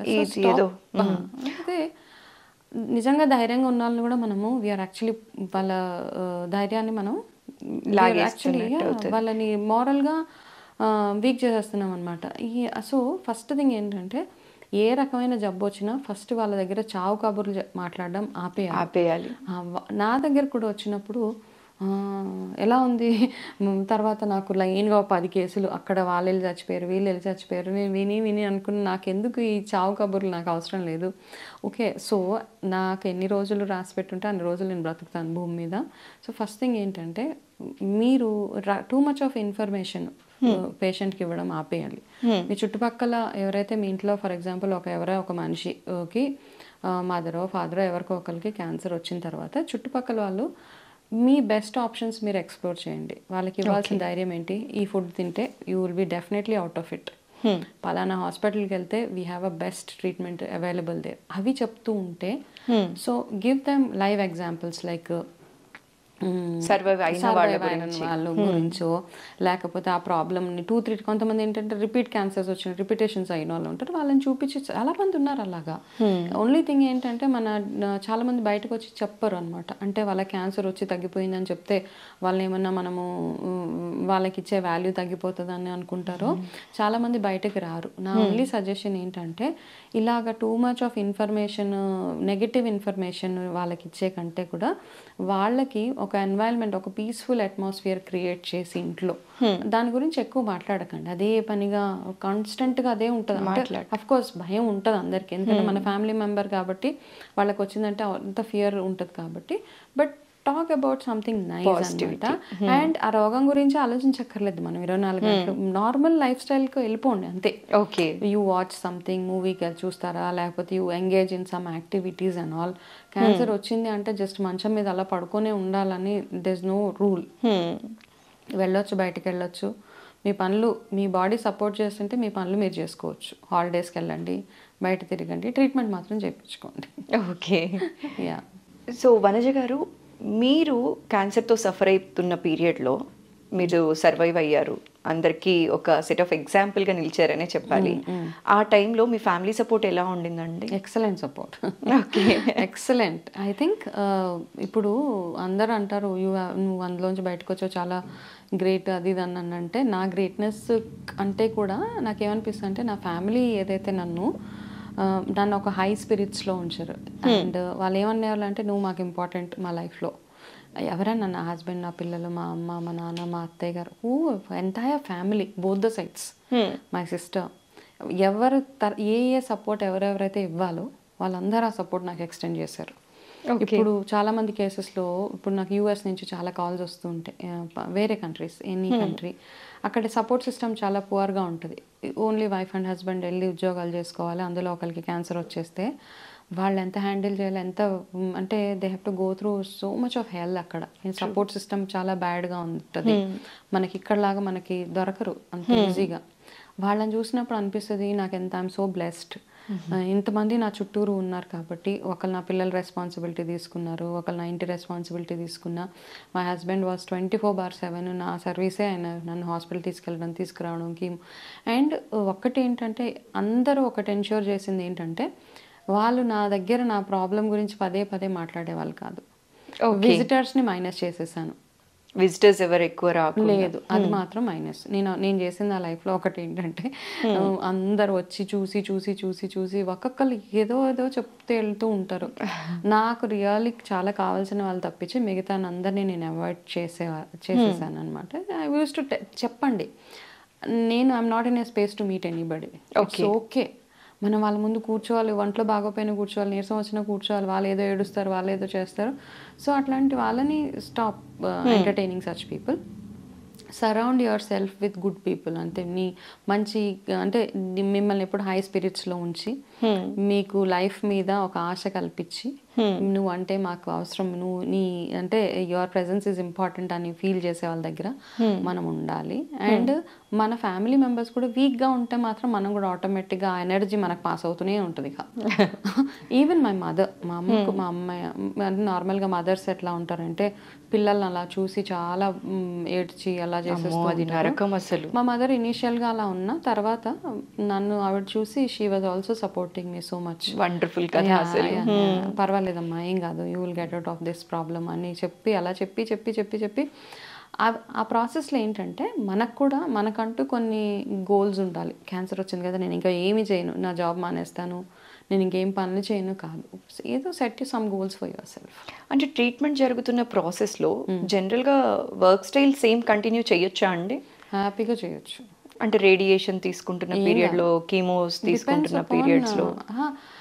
అయితే నిజంగా ధైర్యంగా ఉన్న వాళ్ళని కూడా మనము వీఆర్ యాక్చువల్లీ వాళ్ళ ధైర్యాన్ని మనం యాక్చువల్లీ వాళ్ళని మోరల్గా వీక్ చేసేస్తున్నాం అనమాట. ఈ సో ఫస్ట్ థింగ్ ఏంటంటే, ఏ రకమైన జబ్బు వచ్చినా ఫస్ట్ వాళ్ళ దగ్గర చావు కబుర్లు మాట్లాడడం ఆపేయాలి ఆపేయాలి నా దగ్గర కూడా వచ్చినప్పుడు ఎలా ఉంది, తర్వాత నాకు లైన్గా పది కేసులు, అక్కడ వాళ్ళు వెళ్ళి చచ్చిపోయారు, వీళ్ళు వెళ్ళి చచ్చిపోయారు, నేను విని విని అనుకుని నాకెందుకు ఈ చావు కబుర్లు, నాకు అవసరం లేదు. ఓకే, సో నాకు ఎన్ని రోజులు రాసి పెట్టుంటే అన్ని రోజులు నేను బ్రతుకుతాను భూమి మీద. సో ఫస్ట్ థింగ్ ఏంటంటే, మీరు టూ మచ్ ఆఫ్ ఇన్ఫర్మేషన్ పేషెంట్కి ఇవ్వడం ఆపేయాలి. మీ చుట్టుపక్కల ఎవరైతే మీ ఇంట్లో ఫర్ ఎగ్జాంపుల్ ఒక ఎవరో ఒక మనిషికి మదరో ఫాదరో ఎవరికో ఒకరికి క్యాన్సర్ వచ్చిన తర్వాత చుట్టుపక్కల వాళ్ళు మీ బెస్ట్ ఆప్షన్స్ మీరు ఎక్స్ప్లోర్ చేయండి. వాళ్ళకి ఇవ్వాల్సిన ధైర్యం ఏంటి, ఈ ఫుడ్ తింటే you will be definitely out of it, పలానా హాస్పిటల్కి వెళ్తే we have a best treatment available there, అవి చెప్తూ ఉంటే so give them live examples like survive అయిన వాళ్ళ గురించో లేకపోతే ఆ ప్రాబ్లమ్ని టూ త్రీ కొంతమంది ఏంటంటే రిపీట్ క్యాన్సర్స్ వచ్చిన రిపీటేషన్స్ అయిన వాళ్ళు ఉంటారు, వాళ్ళని చూపించి చాలా మంది ఉన్నారు అలాగా. ఓన్లీ థింగ్ ఏంటంటే మన చాలా మంది బయటకు వచ్చి చెప్పరు అనమాట. అంటే వాళ్ళ క్యాన్సర్ వచ్చి తగ్గిపోయిందని చెప్తే వాళ్ళని ఏమన్నా మనము వాళ్ళకి ఇచ్చే వాల్యూ తగ్గిపోతుందని అనుకుంటారో చాలా మంది బయటకు రారు. నా ఓన్లీ సజెషన్ ఏంటంటే ఇలాగ too much of information negative information వాళ్ళకి ఇచ్చే కంటే కూడా వాళ్ళకి ఒక ఎన్వైరన్మెంట్ ఒక పీస్ఫుల్ అట్మాస్ఫియర్ క్రియేట్ చేసి ఇంట్లో దాని గురించి ఎక్కువ మాట్లాడకండి. అదే పనిగా కాన్స్టెంట్గా అదే ఉంటుంది. అంటే అఫ్ కోర్స్ భయం ఉంటుంది అందరికీ, ఎందుకంటే మన ఫ్యామిలీ మెంబర్ కాబట్టి వాళ్ళకి వచ్చిందంటే అంత ఫియర్ ఉంటుంది కాబట్టి, but talk about something nice అనమాట. అండ్ ఆ రోగం గురించి ఆలోచించక్కర్లేదు మనం ఇరవై నాలుగు గంటలు నార్మల్ లైఫ్ స్టైల్కి వెళ్ళిపోండి అంతే. ఓకే, యూ వాచ్ సంథింగ్ మూవీకి చూస్తారా, లేకపోతే you engage in some activities and all. Cancer వచ్చింది అంటే జస్ట్ మంచం మీద అలా పడుకునే ఉండాలని దెర్ ఇస్ నో రూల్. వెళ్ళొచ్చు, బయటకు వెళ్ళొచ్చు, మీ పనులు మీ బాడీ సపోర్ట్ చేస్తుంటే మీ పనులు మీరు చేసుకోవచ్చు. హాలిడేస్కి వెళ్ళండి, బయట తిరగండి, ట్రీట్మెంట్ మాత్రం చేయించుకోండి. Okay, yeah. సో వనజ గారు, మీరు క్యాన్సర్తో సఫర్ అవుతున్న పీరియడ్లో మీరు సర్వైవ్ అయ్యారు, అందరికీ ఒక సెట్ ఆఫ్ ఎగ్జాంపుల్గా నిలిచారనే చెప్పాలి. ఆ టైంలో మీ ఫ్యామిలీ సపోర్ట్ ఎలా ఉండిందండి? Excellent support. Okay, excellent. I think ఇప్పుడు అందరు అంటారు యూ నువ్వు అందులోంచి బయటకు వచ్చావు చాలా గ్రేట్ అది ఇది అని అంటే, నా గ్రేట్నెస్ అంటే కూడా నాకేమనిపిస్తుంది అంటే నా ఫ్యామిలీ ఏదైతే నన్ను నన్ను ఒక హై స్పిరిట్స్లో ఉంచారు. అండ్ వాళ్ళు ఏమనేవాళ్ళు అంటే నువ్వు మాకు ఇంపార్టెంట్ మా లైఫ్లో. ఎవరైనా నా హస్బెండ్, నా పిల్లలు, మా అమ్మ, మా నాన్న, మా అత్తయ్య గారు, who entire family both the sides, my sister, ఎవరు ఏ ఏ సపోర్ట్ ఎవరెవరైతే ఇవ్వాలో వాళ్ళందరూ ఆ సపోర్ట్ నాకు ఎక్స్టెండ్ చేశారు. ఇప్పుడు చాలా మంది కేసెస్లో ఇప్పుడు నాకు యూఎస్ నుంచి చాలా కాల్స్ వస్తూ ఉంటాయి, వేరే కంట్రీస్ ఎనీ కంట్రీ, అక్కడ సపోర్ట్ సిస్టమ్ చాలా పువర్గా ఉంటుంది. ఓన్లీ వైఫ్ అండ్ హస్బెండ్ వెళ్ళి ఉద్యోగాలు చేసుకోవాలి, అందులో ఒకరికి క్యాన్సర్ వచ్చేస్తే వాళ్ళు ఎంత హ్యాండిల్ చేయాలి, ఎంత అంటే they have to go through so much of health. అక్కడ సపోర్ట్ సిస్టమ్ చాలా బ్యాడ్గా ఉంటుంది. మనకి ఇక్కడలాగా మనకి దొరకరు అంత ఈజీగా. వాళ్ళని చూసినప్పుడు అనిపిస్తుంది నాకు ఎంత ఐఎమ్ సో బ్లెస్డ్, ఇంతమంది నా చుట్టూరు ఉన్నారు కాబట్టి. ఒకళ్ళు నా పిల్లల రెస్పాన్సిబిలిటీ తీసుకున్నారు, ఒకళ్ళు నా ఇంటి రెస్పాన్సిబిలిటీ తీసుకున్నా. My husband was twenty four bar seven నా సర్వీసే ఆయన నన్ను హాస్పిటల్ తీసుకెళ్ళడం తీసుకురావడంకి. అండ్ ఒక్కటి ఏంటంటే అందరూ ఒకటి ఎన్ష్యూర్ చేసింది ఏంటంటే వాళ్ళు నా దగ్గర నా ప్రాబ్లం గురించి పదే పదే మాట్లాడేవాళ్ళు కాదు. విజిటర్స్ని మైనస్ చేసేసాను, విజిటర్స్ ఎవరు ఎక్కువ లేదు, అది మాత్రం మైనస్. నేను నేను చేసిన నా లైఫ్లో ఒకటి ఏంటంటే అందరు వచ్చి చూసి చూసి చూసి చూసి ఒక్కొక్కరు ఏదో ఏదో చెప్తూ వెళ్తూ ఉంటారు. నాకు రియల్లీ చాలా కావాల్సిన వాళ్ళు తప్పించి మిగతా అందరినీ నేను అవాయిడ్ చేసే చేసేసాను అనమాట. ఐ యూస్ టు చెప్పండి, నేను I'm not in a space to meet anybody. Okay okay మనం వాళ్ళ ముందు కూర్చోవాలి, ఒంట్లో బాగోపోయినా కూర్చోవాలి, నీరసం వచ్చినా కూర్చోవాలి, వాళ్ళు ఏదో ఏడుస్తారు, వాళ్ళు ఏదో చేస్తారు. సో అట్లాంటి వాళ్ళని stop entertaining such people. Surround yourself with good people. అంతే, నీ మంచి అంటే మిమ్మల్ని ఎప్పుడు హై స్పిరిట్స్లో ఉంచి మీకు లైఫ్ మీద ఒక ఆశ కల్పించి నువ్వు అంటే మాకు అవసరం, నువ్వు నీ అంటే యువర్ ప్రెజెన్స్ ఈజ్ ఇంపార్టెంట్ అని ఫీల్ చేసే వాళ్ళ దగ్గర మనం ఉండాలి. అండ్ మన ఫ్యామిలీ మెంబర్స్ కూడా వీక్గా ఉంటే మాత్రం మనం కూడా ఆటోమేటిక్గా ఆ ఎనర్జీ మనకు పాస్ అవుతూనే ఉంటుంది. ఈవెన్ మై మదర్, మా అమ్మకు మా అమ్మాయి అంటే నార్మల్గా మదర్స్ ఎట్లా ఉంటారంటే పిల్లల్ని అలా చూసి చాలా ఏడ్చి అలా చేసేస్తుంది. మా మదర్ ఇనీషియల్గా అలా ఉన్నా తర్వాత నన్ను ఆవిడ చూసి she was also supporting me so much. Wonderful, పర్వాలేదమ్మా ఏం కాదు, you will get out of this problem అని చెప్పి అలా చెప్పి చెప్పి చెప్పి చెప్పి ఆ ప్రాసెస్లో ఏంటంటే మనకు కూడా మనకంటూ కొన్ని గోల్స్ ఉండాలి. క్యాన్సర్ వచ్చింది కదా నేను ఇంకా ఏమి చేయను, నా జాబ్ మానేస్తాను, నేను ఇంకేం పనులు చేయను కాదు, ఏదో set you some goals for yourself. అంటే ట్రీట్మెంట్ జరుగుతున్న ప్రాసెస్లో జనరల్గా వర్క్ స్టైల్ సేమ్ కంటిన్యూ చేయొచ్చా అండి? హ్యాపీగా చేయొచ్చు. అంటే రేడియేషన్ తీసుకుంటున్న పీరియడ్లో, కీమోస్ తీసుకుంటున్న పీరియడ్స్లో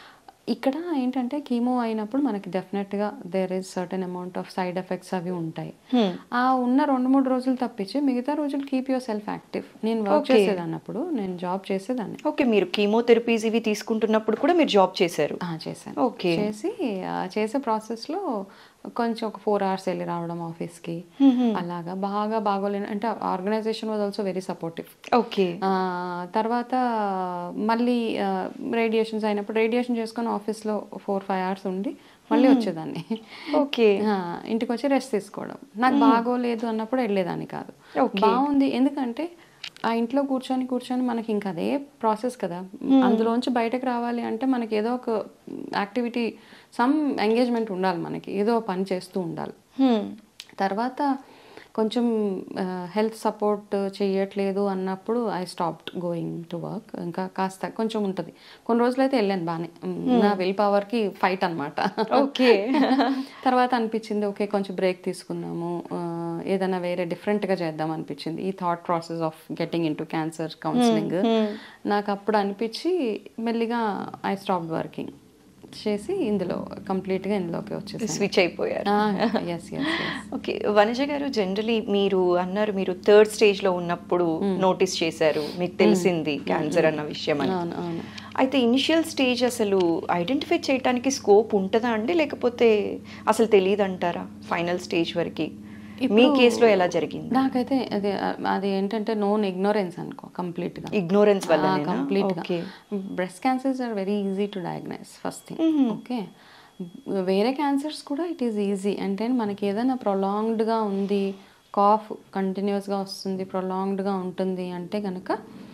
ఇక్కడ ఏంటంటే కీమో అయినప్పుడు మనకి డెఫినెట్గా there is certain amount of side effects అవి ఉంటాయి. ఆ ఉన్న రెండు మూడు రోజులు తప్పించి మిగతా రోజులు కీప్ యువర్ సెల్ఫ్ యాక్టివ్. నేను వర్క్ చేసేదాన్ని, అప్పుడు నేను జాబ్ చేసేదాన్ని. ఓకే, మీరు కీమోథెరపీస్ ఇవి తీసుకుంటున్నప్పుడు కూడా మీరు జాబ్ చేశారు? చేశాను. ఓకే, చేసి చేసే ప్రాసెస్లో కొంచెం ఒక ఫోర్ అవర్స్ వెళ్ళి రావడం ఆఫీస్కి, అలాగా బాగా బాగోలేను అంటే organisation was also very supportive. Okay, తర్వాత మళ్ళీ రేడియేషన్స్ అయినప్పుడు రేడియేషన్ చేసుకొని ఆఫీస్లో ఫోర్ ఫైవ్ అవర్స్ ఉండి మళ్ళీ వచ్చేదాన్ని. ఓకే, ఇంటికి వచ్చి రెస్ట్ తీసుకోవడం. నాకు బాగోలేదు అన్నప్పుడు వెళ్ళేదాన్ని కాదు. బాగుంది ఎందుకంటే ఆ ఇంట్లో కూర్చొని కూర్చొని మనకి ఇంకా అదే ప్రాసెస్ కదా, అందులోంచి బయటకు రావాలి అంటే మనకి ఏదో ఒక యాక్టివిటీ, సమ్ ఎంగేజ్మెంట్ ఉండాలి, మనకి ఏదో పని చేస్తూ ఉండాలి. తర్వాత కొంచెం హెల్త్ సపోర్ట్ చేయట్లేదు అన్నప్పుడు I stopped going to work. ఇంకా కాస్త కొంచెం ఉంటుంది, కొన్ని రోజులు అయితే వెళ్ళాను బాగానే, నా విల్ పవర్కి ఫైట్ అనమాట. ఓకే, తర్వాత అనిపించింది ఓకే కొంచెం బ్రేక్ తీసుకుందాము, ఏదైనా వేరే డిఫరెంట్గా చేద్దాం అనిపించింది. ఈ thought process of getting into cancer counselling నాకు అప్పుడు అనిపించి మెల్లిగా ఐ స్టాప్ వర్కింగ్ చేసి ఇందులో కంప్లీట్గా ఇందులోకి వచ్చేసి స్విచ్ అయిపోయారు. ఎస్ ఎస్ ఓకే, వనజ గారు, జనరలీ మీరు అన్నారు మీరు థర్డ్ స్టేజ్లో ఉన్నప్పుడు నోటీస్ చేశారు, మీకు తెలిసింది క్యాన్సర్ అన్న విషయం అని. అయితే ఇనిషియల్ స్టేజ్ అసలు ఐడెంటిఫై చేయడానికి స్కోప్ ఉంటుందా అండి, లేకపోతే అసలు తెలియదు అంటారా ఫైనల్ స్టేజ్ వరకు? మీ కేసులో ఎలా జరిగింది? నాకైతే అది అది ఏంటంటే నోన్ ఇగ్నోరెన్స్ అనుకో, కంప్లీట్గా ఇగ్నోరెన్స్ వల్ల కంప్లీట్గా. Breast cancers are very easy to diagnose first thing. Okay, వేరే క్యాన్సర్స్ కూడా ఇట్ ఈస్ ఈజీ. అంటే మనకి ఏదైనా ప్రొలాంగ్డ్గా ఉంది, కాఫ్ కంటిన్యూస్గా వస్తుంది, ప్రొలాంగ్డ్గా ఉంటుంది అంటే కనుక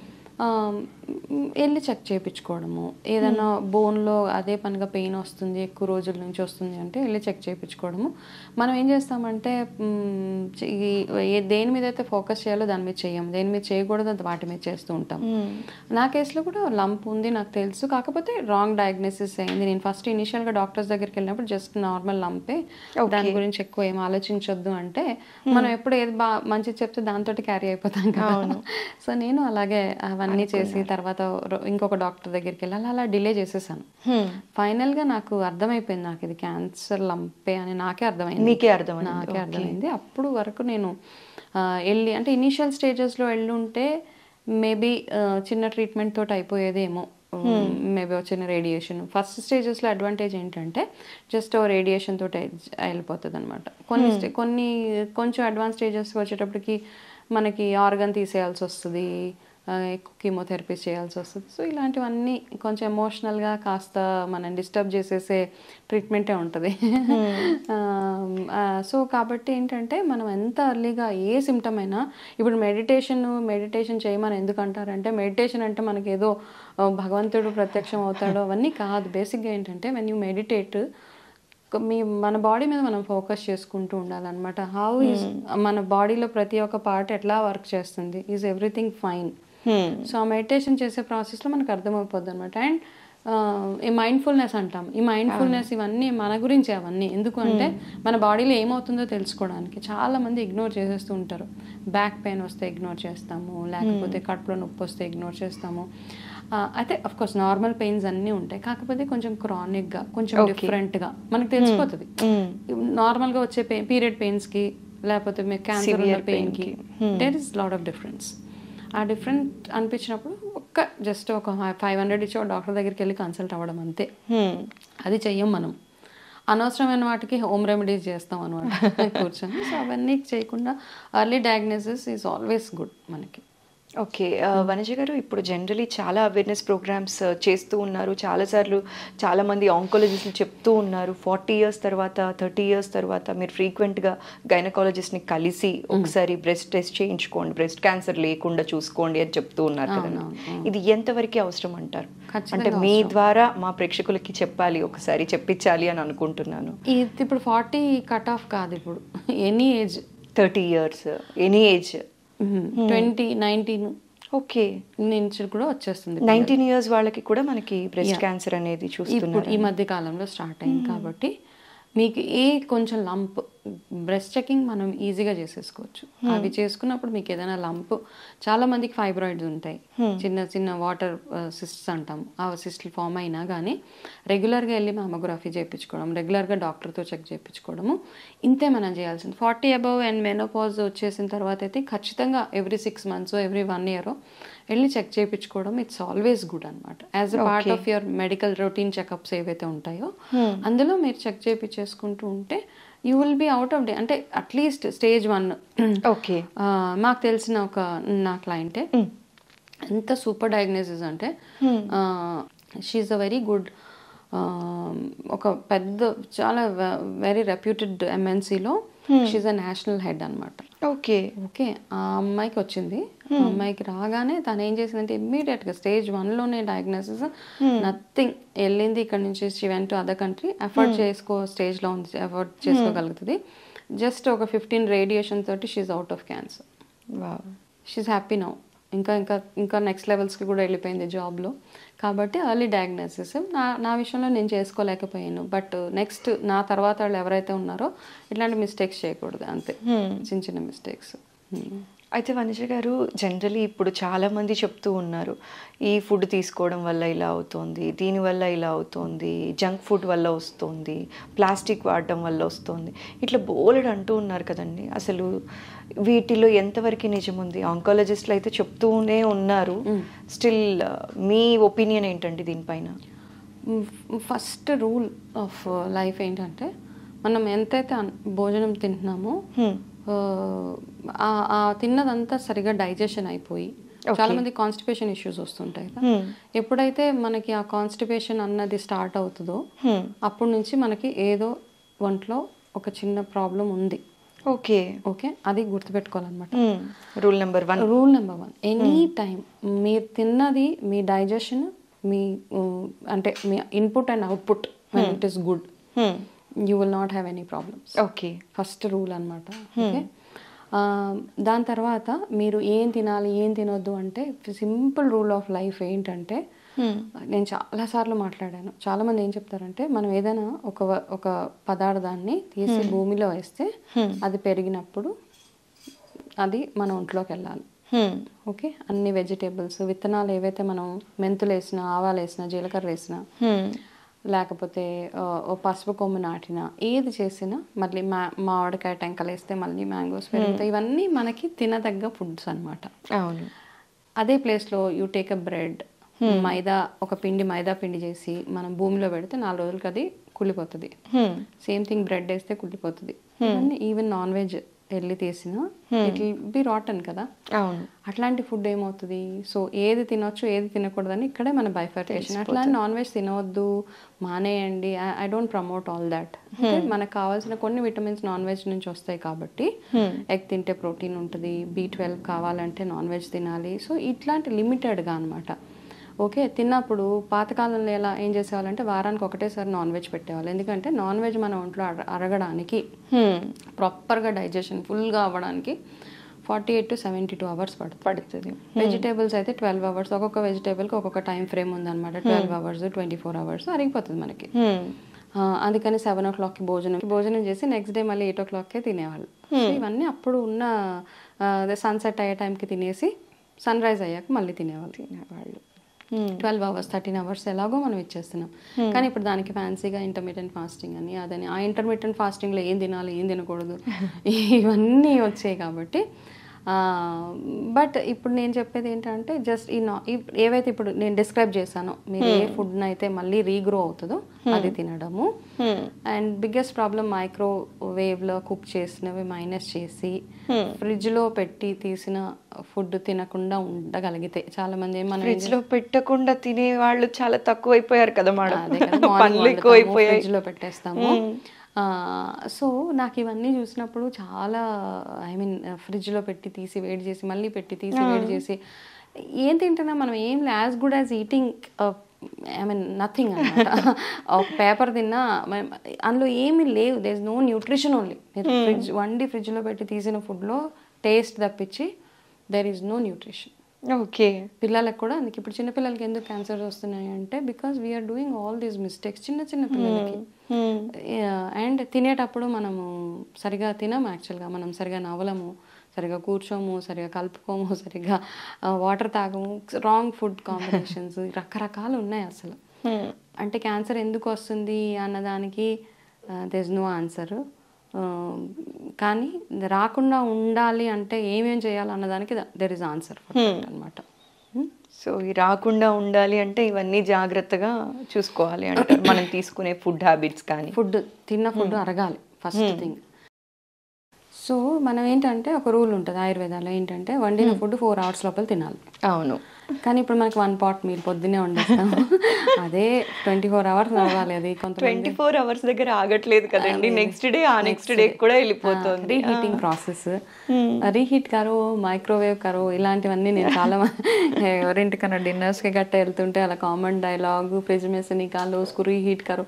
వెళ్ళి చెక్ చేయించుకోవడము. ఏదైనా బోన్లో అదే పనిగా పెయిన్ వస్తుంది, ఎక్కువ రోజుల నుంచి వస్తుంది అంటే వెళ్ళి చెక్ చేయించుకోవడము. మనం ఏం చేస్తామంటే దేని మీద అయితే ఫోకస్ చేయాలో దాని మీద చేయం, దేని మీద చేయకూడదు అంత వాటి మీద చేస్తూ ఉంటాం. నా కేసులో కూడా లంప్ ఉంది నాకు తెలుసు, కాకపోతే రాంగ్ డయాగ్నోసిస్ అయింది. నేను ఫస్ట్ ఇనిషియల్గా డాక్టర్స్ దగ్గరికి వెళ్ళినప్పుడు జస్ట్ నార్మల్ లంపే, దాని గురించి ఎక్కువ ఏం ఆలోచించొద్దు అంటే మనం ఎప్పుడు ఏది బా మంచి చెప్తే దాంతో క్యారీ అయిపోతాం కదా. సో నేను అలాగే అవన్నీ చేసి తర్వాత ఇంకొక డాక్టర్ దగ్గరికి వెళ్ళాలి, అలా డిలే చేసేసాను. ఫైనల్ గా నాకు అర్థమైపోయింది, నాకు ఇది క్యాన్సర్ లంపే అని నాకే అర్థమైంది. మీకే అర్థమైంది? నాకే అర్థమైంది. అప్పుడు వరకు నేను వెళ్ళి అంటే ఇనీషియల్ స్టేజెస్లో వెళ్ళి ఉంటే మేబీ చిన్న ట్రీట్మెంట్ తోటి అయిపోయేదేమో, మేబీ వచ్చిన రేడియేషన్. ఫస్ట్ స్టేజెస్లో అడ్వాంటేజ్ ఏంటంటే జస్ట్ రేడియేషన్ తోటి వెళ్ళిపోతుంది అనమాట. కొన్ని కొన్ని కొంచెం అడ్వాన్స్ స్టేజెస్కి వచ్చేటప్పటికి మనకి ఆర్గన్ తీసేయాల్సి వస్తుంది, ఎక్కువ కీమోథెరపీస్ చేయాల్సి వస్తుంది. సో ఇలాంటివన్నీ కొంచెం ఎమోషనల్గా కాస్త మనం డిస్టర్బ్ చేసేసే ట్రీట్మెంటే ఉంటుంది. సో కాబట్టి ఏంటంటే మనం ఎంత అర్లీగా ఏ సిమ్టమ్ అయినా, ఇప్పుడు మెడిటేషన్ మెడిటేషన్ చేయమని ఎందుకు అంటారంటే మెడిటేషన్ అంటే మనకి ఏదో భగవంతుడు ప్రత్యక్షం అవుతాడో అవన్నీ కాదు. బేసిక్గా ఏంటంటే వెన్ యూ మెడిటేట్ మీ మన బాడీ మీద మనం ఫోకస్ చేసుకుంటూ ఉండాలన్నమాట. హౌ ఈజ్ మన బాడీలో ప్రతి ఒక్క పార్ట్ ఎట్లా వర్క్ చేస్తుంది, ఈజ్ ఎవ్రీథింగ్ ఫైన్. సో ఆ మెడిటేషన్ చేసే ప్రాసెస్లో మనకు అర్థమైపోద్ది అనమాట. అండ్ ఈ మైండ్ఫుల్నెస్ అంటాం, ఈ మైండ్ఫుల్నెస్ ఇవన్నీ మన గురించి అవన్నీ ఎందుకు అంటే మన బాడీలో ఏమవుతుందో తెలుసుకోవడానికి. చాలా మంది ఇగ్నోర్ చేసేస్తూ ఉంటారు. బ్యాక్ పెయిన్ వస్తే ఇగ్నోర్ చేస్తాము, లేకపోతే కడుపులో నొప్పి వస్తే ఇగ్నోర్ చేస్తాము. అయితే అఫ్ కోర్స్ నార్మల్ పెయిన్స్ అన్నీ ఉంటాయి, కాకపోతే కొంచెం క్రానిక్గా కొంచెం డిఫరెంట్గా మనకు తెలిసిపోతుంది. నార్మల్గా వచ్చే పెయిన్ పీరియడ్ పెయిన్స్కి లేకపోతే మీకు క్యాన్సర్ ఉన్న పెయిన్కి there is lot of difference. ఆ డిఫరెంట్ అనిపించినప్పుడు ఒక్క జస్ట్ ఒక ఫైవ్ హండ్రెడ్ ఇచ్చి ఒక డాక్టర్ దగ్గరికి వెళ్ళి కన్సల్ట్ అవ్వడం అంతే. అది చెయ్యం మనం, అనవసరమైన వాటికి హోమ్ రెమెడీస్ చేస్తాం అనమాట కూర్చొని. సో అవన్నీ చేయకుండా early diagnosis is always good మనకి. ఓకే, వనజ గారు, ఇప్పుడు జనరలీ చాలా అవేర్నెస్ ప్రోగ్రామ్స్ చేస్తూ ఉన్నారు, చాలాసార్లు చాలామంది ఆంకాలజిస్టులు చెప్తూ ఉన్నారు ఫార్టీ ఇయర్స్ తర్వాత థర్టీ ఇయర్స్ తర్వాత మీరు ఫ్రీక్వెంట్గా గైనకాలజిస్ట్ని కలిసి ఒకసారి బ్రెస్ట్ టెస్ట్ చేయించుకోండి, బ్రెస్ట్ క్యాన్సర్ లేకుండా చూసుకోండి అని చెప్తూ ఉన్నారు కదా. ఇది ఎంతవరకు అవసరం అంటారు? అంటే మీ ద్వారా మా ప్రేక్షకులకి చెప్పాలి, ఒకసారి చెప్పించాలి అని అనుకుంటున్నాను. ఇది ఇప్పుడు ఫార్టీ కట్ ఆఫ్ కాదు, ఇప్పుడు any age, thirty years any age, twenty nineteen okay నుంచి కూడా వచ్చేస్తుంది. నైన్టీన్ ఇయర్స్ వాళ్ళకి కూడా మనకి బ్రెస్ట్ క్యాన్సర్ అనేది చూస్తున్నారు ఈ మధ్య కాలంలో స్టార్ట్ అయింది. కాబట్టి మీకు ఏ కొంచెం లంప్ బ్రెస్ట్ చెకింగ్ మనం ఈజీగా చేసేసుకోవచ్చు. అవి చేసుకున్నప్పుడు మీకు ఏదైనా లంప్, చాలా మందికి ఫైబ్రాయిడ్స్ ఉంటాయి, చిన్న చిన్న వాటర్ సిస్ట్స్ అంటాం, ఆ సిస్ట్లు ఫామ్ అయినా కానీ రెగ్యులర్గా వెళ్ళి మామోగ్రఫీ చేయించుకోవడం, రెగ్యులర్గా డాక్టర్తో చెక్ చేయించుకోవడము ఇంతే మనం చేయాల్సింది. ఫార్టీ అబవ్ అండ్ మెనోపాజ్ వచ్చేసిన తర్వాత అయితే ఖచ్చితంగా every six months every one year వెళ్ళి చెక్ చేయించుకోవడం ఇట్స్ ఆల్వేస్ గుడ్ అనమాట. As a part of your medical routine checkups ఏవైతే ఉంటాయో అందులో మీరు చెక్ చేయించేసుకుంటూ ఉంటే you will be out of day. అంటే అట్లీస్ట్ స్టేజ్ వన్. ఓకే, మాకు తెలిసిన ఒక నా క్లయింటే ఎంత సూపర్ డయాగ్నోసిస్ అంటే షీఈస్ అ వెరీ గుడ్, ఒక పెద్ద చాలా వెరీ రెప్యూటెడ్ ఎంఎన్సీలో షీఈస్ అ నేషనల్ హెడ్ అనమాట. ఓకే ఓకే ఆ అమ్మాయికి వచ్చింది. ఆ అమ్మాయికి రాగానే తను ఏం చేసిందంటే ఇమ్మీడియట్గా స్టేజ్ వన్లోనే డయాగ్నోసిస్, నథింగ్, వెళ్ళింది ఇక్కడ నుంచి she went to other country, effort చేసుకో స్టేజ్లో ఉంది, ఎఫర్ట్ చేసుకోగలుగుతుంది. జస్ట్ ఒక ఫిఫ్టీన్ రేడియేషన్ తోటి she's out of cancer. She's happy now. ఇంకా ఇంకా ఇంకా నెక్స్ట్ లెవెల్స్కి కూడా వెళ్ళిపోయింది జాబ్లో. కాబట్టి ఎర్లీ డయాగ్నోసిస్ నా నా విషయంలో నేను చేసుకోలేకపోయాను. బట్ నెక్స్ట్ నా తర్వాత వాళ్ళు ఎవరైతే ఉన్నారో ఇట్లాంటి మిస్టేక్స్ చేయకూడదు, అంతే, చిన్న చిన్న మిస్టేక్స్. అయితే వనిజ గారు, జనరలీ ఇప్పుడు చాలామంది చెప్తూ ఉన్నారు ఈ ఫుడ్ తీసుకోవడం వల్ల ఇలా అవుతుంది, దీనివల్ల ఇలా అవుతుంది, జంక్ ఫుడ్ వల్ల వస్తుంది, ప్లాస్టిక్ వాడడం వల్ల వస్తుంది, ఇట్లా బోలెడు అంటూ ఉన్నారు కదండి. అసలు వీటిలో ఎంతవరకు నిజం ఉంది? ఆంకాలజిస్టులు అయితే చెప్తూనే ఉన్నారు. స్టిల్ మీ ఒపీనియన్ ఏంటండి దీనిపైన? ఫస్ట్ రూల్ ఆఫ్ లైఫ్ ఏంటంటే మనం ఎంతైతే భోజనం తింటున్నామో ఆ తిన్నదంతా సరిగా డైజెషన్ అయిపోయి, చాలా మంది కాన్స్టిపేషన్ ఇష్యూస్ వస్తుంటాయి కదా, ఎప్పుడైతే మనకి ఆ కాన్స్టిపేషన్ అన్నది స్టార్ట్ అవుతుందో అప్పటి నుంచి మనకి ఏదో ఒంట్లో ఒక చిన్న ప్రాబ్లం ఉంది. ఓకే ఓకే అది గుర్తుపెట్టుకోవాలన్నమాట. Rule number one rule number one any time మీరు తిన్నది మీ డైజెషన్, మీ అంటే మీ input and output when it is good, you will not have any problems. Okay, first rule అనమాట. ఓకే, దాని తర్వాత మీరు ఏం తినాలి ఏం తినొద్దు అంటే సింపుల్ రూల్ ఆఫ్ లైఫ్ ఏంటంటే, నేను చాలాసార్లు మాట్లాడాను, చాలామంది ఏం చెప్తారంటే మనం ఏదైనా ఒక ఒక పదార్థాన్ని తీసి భూమిలో వేస్తే అది పెరిగినప్పుడు అది మన ఒంట్లోకి వెళ్ళాలి. ఓకే, అన్ని వెజిటేబుల్స్ విత్తనాలు ఏవైతే మనం మెంతులు వేసినా, ఆవాలు వేసినా, జీలకర్ర వేసినా, లేకపోతే పసుపు కొమ్ము నాటినా, ఏది చేసినా, మళ్ళీ మా మామిడికాయ టెంకలు వేస్తే మళ్ళీ మ్యాంగోస్ పెరుగుతాయి, ఇవన్నీ మనకి తినదగ్గ ఫుడ్స్ అనమాట. అవును. అదే ప్లేస్లో యూ టేక్ అ బ్రెడ్, మైదా, ఒక పిండి మైదా పిండి చేసి మనం భూమిలో పెడితే నాలుగు రోజులకి అది కుళ్ళిపోతుంది. సేమ్ థింగ్ బ్రెడ్ వేస్తే కుళ్ళిపోతుంది. ఇవన్నీ ఈవెన్ నాన్ వెజ్ వెళ్ళి తీసిన ఇట్ విల్ బి రాటన్ కదా. అవును. అట్లాంటి ఫుడ్ ఏమవుతుంది, సో ఏది తినొచ్చు ఏది తినకూడదని ఇక్కడే మన బైఫర్కేషన్. అట్లా నాన్ వెజ్ తినవద్దు మానేయండి, I don't promote all that. మనకు కావాల్సిన కొన్ని విటమిన్స్ నాన్ వెజ్ నుంచి వస్తాయి కాబట్టి, ఎగ్ తింటే ప్రోటీన్ ఉంటుంది, బి ట్వెల్వ్ కావాలంటే నాన్ వెజ్ తినాలి. సో ఇట్లాంటి లిమిటెడ్గా అనమాట. ఓకే, తిన్నప్పుడు పాతకాలంలో ఎలా ఏం చేసేవాళ్ళంటే వారానికి ఒకటేసారి నాన్ వెజ్ పెట్టేవాళ్ళు. ఎందుకంటే నాన్ వెజ్ మన ఒంట్లో అరగడానికి, ప్రాపర్గా డైజెషన్ ఫుల్గా అవ్వడానికి forty eight to seventy two hours పడుతుంది పడుతుంది వెజిటేబుల్స్ అయితే ట్వెల్వ్ అవర్స్, ఒక్కొక్క వెజిటేబుల్కి ఒక్కొక్క టైం ఫ్రేమ్ ఉందన్నమాట. Twelve hours twenty four hours అరిగిపోతుంది మనకి. అందుకని సెవెన్ ఓ క్లాక్కి భోజనం భోజనం చేసి నెక్స్ట్ డే మళ్ళీ ఎయిట్ ఓ క్లాక్కే తినేవాళ్ళు. ఇవన్నీ అప్పుడు ఉన్న సన్సెట్ అయ్యే టైంకి తినేసి సన్ రైజ్ అయ్యాక మళ్ళీ తినేవాళ్ళు తినేవాళ్ళు ట్వెల్వ్ అవర్స్ థర్టీన్ అవర్స్ ఎలాగో మనం ఇచ్చేస్తున్నాం. కానీ ఇప్పుడు దానికి ఫ్యాన్సీగా ఇంటర్మీడియట్ ఫాస్టింగ్ అని అదని, ఆ ఇంటర్మీడియట్ ఫాస్టింగ్లో ఏం తినాలి ఏం తినకూడదు ఇవన్నీ వచ్చాయి కాబట్టి. బట్ ఇప్పుడు నేను చెప్పేది ఏంటంటే జస్ట్ ఈ నా ఏవైతే ఇప్పుడు నేను డిస్క్రైబ్ చేశానో, మీరు ఏ ఫుడ్ని అయితే మళ్ళీ రీగ్రో అవుతుందో అది తినడము. అండ్ బిగ్గెస్ట్ ప్రాబ్లం మైక్రోవేవ్లో కుక్ చేసినవి మైనస్ చేసి ఫ్రిడ్జ్లో పెట్టి తీసిన ఫుడ్ తినకుండా ఉండగలిగితే, చాలా మంది ఏమన్నా ఫ్రిడ్జ్ లో పెట్టకుండా తినే వాళ్ళు చాలా తక్కువైపోయారు కదా మేడం. ఫ్రిడ్జ్ లో పెట్టేస్తాము. సో నాకు ఇవన్నీ చూసినప్పుడు చాలా, ఐ మీన్ ఫ్రిడ్జ్లో పెట్టి తీసి వేడి చేసి మళ్ళీ పెట్టి తీసి వేడి చేసి ఏం తింటున్నా మనం, ఏం as good as eating I mean nothing అనమాట. ఒక పేపర్ తిన్నా అందులో ఏమీ లేవు, there is no nutrition only. Fridge వండి ఫ్రిడ్జ్లో పెట్టి తీసిన ఫుడ్లో టేస్ట్ తప్పించి there is no nutrition. Okay. పిల్లలకు కూడా అందుకే ఇప్పుడు చిన్న పిల్లలకి ఎందుకు క్యాన్సర్ వస్తున్నాయి అంటే because we're doing all these mistakes చిన్న చిన్న పిల్లలకి. అండ్ తినేటప్పుడు మనము సరిగా తినము, యాక్చువల్గా మనం సరిగా నవ్వలము, సరిగా కూర్చోము, సరిగా కలుపుకోము, సరిగా వాటర్ తాగము, రాంగ్ ఫుడ్ కాంబినేషన్స్ రకరకాలు ఉన్నాయి అసలు. అంటే క్యాన్సర్ ఎందుకు వస్తుంది అన్నదానికి దేర్ ఇస్ నో ఆన్సర్. కానీ రాకుండా ఉండాలి అంటే ఏమేం చేయాలి అన్నదానికి దెర్ ఇస్ ఆన్సర్ అనమాట. సో ఈ రాకుండా ఉండాలి అంటే ఇవన్నీ జాగ్రత్తగా చూసుకోవాలి అంటారు. మనం తీసుకునే ఫుడ్ హ్యాబిట్స్ కానీ ఫుడ్ తిన్న ఫుడ్ అరగాలి ఫస్ట్ థింగ్. సో మనం ఏంటంటే ఒక రూల్ ఉంటుంది ఆయుర్వేదాలో ఏంటంటే వండిన ఫుడ్ ఫోర్ అవర్స్ లోపల తినాలి. అవును. కానీ ఇప్పుడు మనకి వన్ పాట్ మీల్ పొద్దున్నే వండిస్తాము, అదే ట్వంటీ ఫోర్ అవర్స్ నడవాలి. అది కొంత ట్వంటీ ఫోర్ అవర్స్ దగ్గర ఆగట్లేదు కదండి, నెక్స్ట్ డే ఆ నెక్స్ట్ డే కూడా వెళ్ళిపోతుంది. రీహీటింగ్ ప్రాసెస్, రీహీట్ కరో, మైక్రోవేవ్ కరో, ఇలాంటివన్నీ నేను చాలా ఎవరింటికన్నా డిన్నర్స్కి గట్ట వెళ్తుంటే అలా కామన్ డైలాగ్ ఫ్రిడ్జ్ మెస్ నికాలో ఉస్కు రీహీట్ కరో.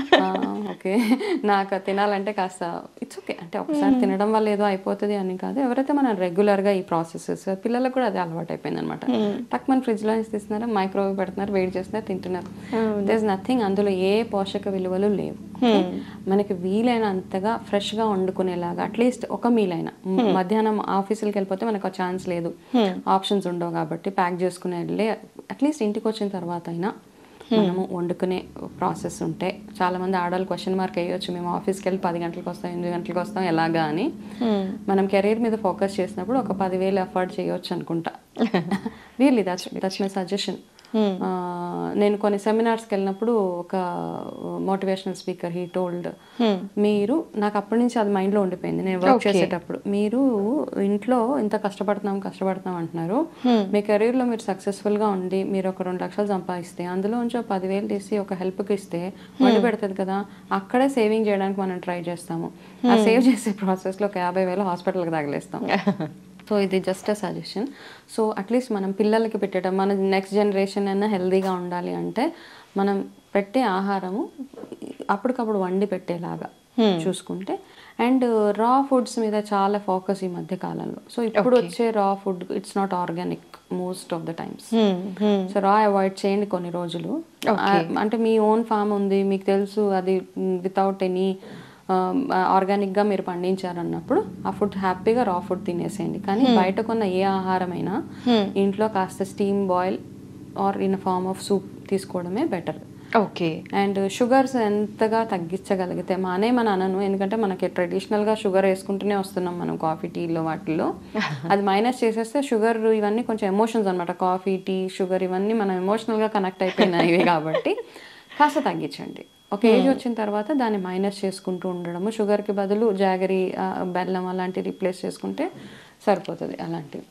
ఓకే, నాకు తినాలంటే కాస్త ఇట్స్ ఓకే అంటే ఒకసారి తినడం వల్ల ఏదో అయిపోతుంది అని కాదు. ఎవరైతే మనం రెగ్యులర్గా ఈ ప్రాసెసెస్ పిల్లలకు కూడా అదే అలవాటు అయిపోయింది అనమాట. టక్ మన ఫ్రిడ్జ్లో తీస్తున్నారు, మైక్రోవేవ్ పెడుతున్నారు, వేడి చేస్తున్నారు, తింటున్నారు. దర్ ఇస్ నథింగ్, అందులో ఏ పోషక విలువలు లేవు. మనకి వీలైనంతగా ఫ్రెష్గా వండుకునేలాగా అట్లీస్ట్ ఒక మీల్ అయినా, మధ్యాహ్నం ఆఫీసులకి వెళ్ళిపోతే మనకు ఛాన్స్ లేదు, ఆప్షన్స్ ఉండవు కాబట్టి ప్యాక్ చేసుకుని వెళ్ళి అట్లీస్ట్ ఇంటికి వచ్చిన తర్వాత అయినా మనము వండుకునే ప్రాసెస్ ఉంటే. చాలా మంది ఆడవాళ్ళు క్వశ్చన్ మార్క్ వేయొచ్చు, మేము ఆఫీస్కి వెళ్ళి పది గంటలకు వస్తాం, ఎనిమిది గంటలకు వస్తాం ఎలాగా అని. మనం కెరీర్ మీద ఫోకస్ చేసినప్పుడు ఒక పదివేలు అఫోర్డ్ చేయొచ్చు అనుకుంటా. Really that's that's my suggestion. నేను కొన్ని సెమినార్స్కి వెళ్ళినప్పుడు ఒక మోటివేషనల్ స్పీకర్ హీ టోల్డ్, మీరు నాకు అప్పటి నుంచి అది మైండ్లో ఉండిపోయింది నేను వర్క్ చేసేటప్పుడు, మీరు ఇంట్లో ఇంత కష్టపడుతున్నాం కష్టపడుతున్నాం అంటున్నారు, మీ కెరీర్లో మీరు సక్సెస్ఫుల్గా ఉండి మీరు ఒక రెండు లక్షలు సంపాదిస్తే అందులో నుంచి ఒక పదివేలు తీసి ఒక హెల్ప్కి ఇస్తే వండి పెడుతుంది కదా, అక్కడే సేవింగ్ చేయడానికి మనం ట్రై చేస్తాము. ఆ సేవ్ చేసే ప్రాసెస్లో ఒక యాభై వేలు హాస్పిటల్కి తగిలేస్తాం. సో ఇది just a suggestion. So at least మనం పిల్లలకి పెట్టడం, మన నెక్స్ట్ జనరేషన్ అయినా హెల్తీగా ఉండాలి అంటే మనం పెట్టే ఆహారము అప్పటికప్పుడు వండి పెట్టేలాగా చూసుకుంటే. అండ్ రా ఫుడ్స్ మీద చాలా ఫోకస్ ఈ మధ్య కాలంలో. సో ఇప్పుడు వచ్చే raw food it's not organic most of the times. So raw avoid చేయండి కొన్ని రోజులు. అంటే మీ ఓన్ ఫామ్ ఉంది, మీకు తెలుసు అది వితౌట్ ఎనీ ఆర్గానిక్గా మీరు పండించారన్నప్పుడు ఆ ఫుడ్ హ్యాపీగా రా ఫుడ్ తినేసేయండి. కానీ బయట కొన్న ఏ ఆహారమైనా ఇంట్లో కాస్త steam boil or in form of soup తీసుకోవడమే బెటర్. ఓకే. అండ్ షుగర్స్ ఎంతగా తగ్గించగలిగితే మానే మన అనను, ఎందుకంటే మనకి ట్రెడిషనల్గా షుగర్ వేసుకుంటూనే వస్తున్నాం మనం కాఫీ టీలో వాటిల్లో. అది మైనస్ చేసేస్తే షుగర్ ఇవన్నీ కొంచెం ఎమోషన్స్ అనమాట. కాఫీ టీ షుగర్ ఇవన్నీ మనం ఎమోషనల్గా కనెక్ట్ అయిపోయినాయి కాబట్టి కాస్త తగ్గించండి. ఒక ఏజ్ వచ్చిన తర్వాత దాన్ని మైనస్ చేసుకుంటూ ఉండడము, షుగర్కి బదులు జాగరీ బెల్లం అలాంటివి రీప్లేస్ చేసుకుంటే సరిపోతుంది. అలాంటివి.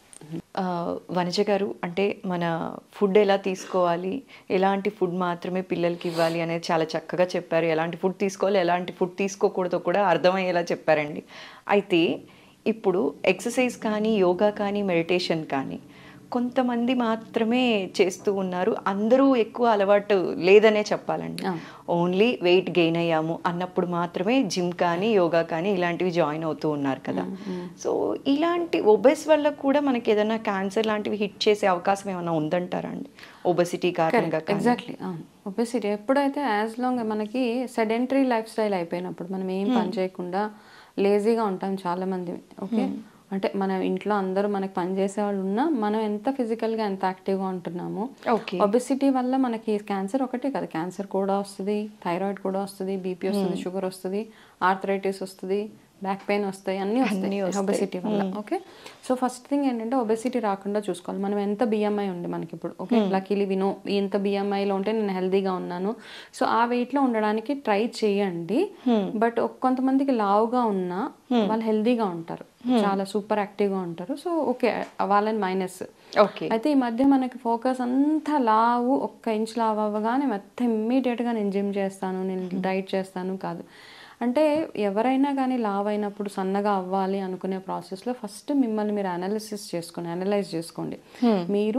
వనజ గారు, అంటే మన ఫుడ్ ఎలా తీసుకోవాలి, ఎలాంటి ఫుడ్ మాత్రమే పిల్లలకి ఇవ్వాలి అనేది చాలా చక్కగా చెప్పారు. ఎలాంటి ఫుడ్ తీసుకోవాలి, ఎలాంటి ఫుడ్ తీసుకోకూడదో కూడా అర్థమయ్యేలా చెప్పారండి. అయితే ఇప్పుడు ఎక్సర్సైజ్ కానీ, యోగా కానీ, మెడిటేషన్ కానీ కొంతమంది మాత్రమే చేస్తూ ఉన్నారు. అందరూ ఎక్కువ అలవాటు లేదనే చెప్పాలండి. ఓన్లీ వెయిట్ గెయిన్ అయ్యాము అన్నప్పుడు మాత్రమే జిమ్ కానీ, యోగా కానీ ఇలాంటివి జాయిన్ అవుతూ ఉన్నారు కదా. సో ఇలాంటి ఒబెస్ వల్ల కూడా మనకి ఏదైనా క్యాన్సర్ లాంటివి హిట్ చేసే అవకాశం ఏమైనా ఉందంటారా అండి, ఒబెసిటీ కారణంగా? ఎగ్జాక్ట్లీ, ఒబెసిటీ ఎప్పుడైతే యాజ్ లాంగ్ మనకి సెడెంటరీ లైఫ్ స్టైల్ అయిపోయినప్పుడు మనం ఏం పని చేయకుండా లేజీగా ఉంటాం చాలామంది. ఓకే, అంటే మన ఇంట్లో అందరూ మనకి పని చేసే వాళ్ళు ఉన్నా మనం ఎంత ఫిజికల్గా ఎంత యాక్టివ్గా ఉంటున్నాము. ఒబెసిటీ వల్ల మనకి క్యాన్సర్ ఒకటే కదా, క్యాన్సర్ కూడా వస్తుంది, థైరాయిడ్ కూడా వస్తుంది, బీపీ వస్తుంది, షుగర్ వస్తుంది, ఆర్థరైటిస్ వస్తుంది, బ్యాక్ పెయిన్ వస్తాయి, అన్నీ వస్తాయి ఒబెసిటీ వల్ల. ఓకే, సో ఫస్ట్ థింగ్ ఏంటంటే ఒబెసిటీ రాకుండా చూసుకోవాలి. మనం ఎంత బిఎంఐ ఉంది మనకి ఇప్పుడు, ఓకే, లక్కీలీ వినో ఇంత బిఎంఐలో ఉంటే నేను హెల్దీగా ఉన్నాను, సో ఆ వెయిట్లో ఉండడానికి ట్రై చేయండి. బట్ కొంతమందికి లావుగా ఉన్నా వాళ్ళు హెల్దీగా ఉంటారు, చాలా సూపర్ యాక్టివ్గా ఉంటారు. సో ఓకే, వాళ్ళని మైనస్. ఓకే, అయితే ఈ మధ్య మనకి ఫోకస్ అంతా లావు, ఒక్క ఇంచ్ లావు అవ్వగానే మొత్తం ఇమ్మీడియట్గా నేను జిమ్ చేస్తాను, నేను డైట్ చేస్తాను కాదు. అంటే ఎవరైనా కానీ లావ్ అయినప్పుడు సన్నగా అవ్వాలి అనుకునే ప్రాసెస్లో ఫస్ట్ మిమ్మల్ని మీరు అనాలిసిస్ చేసుకొని అనలైజ్ చేసుకోండి. మీరు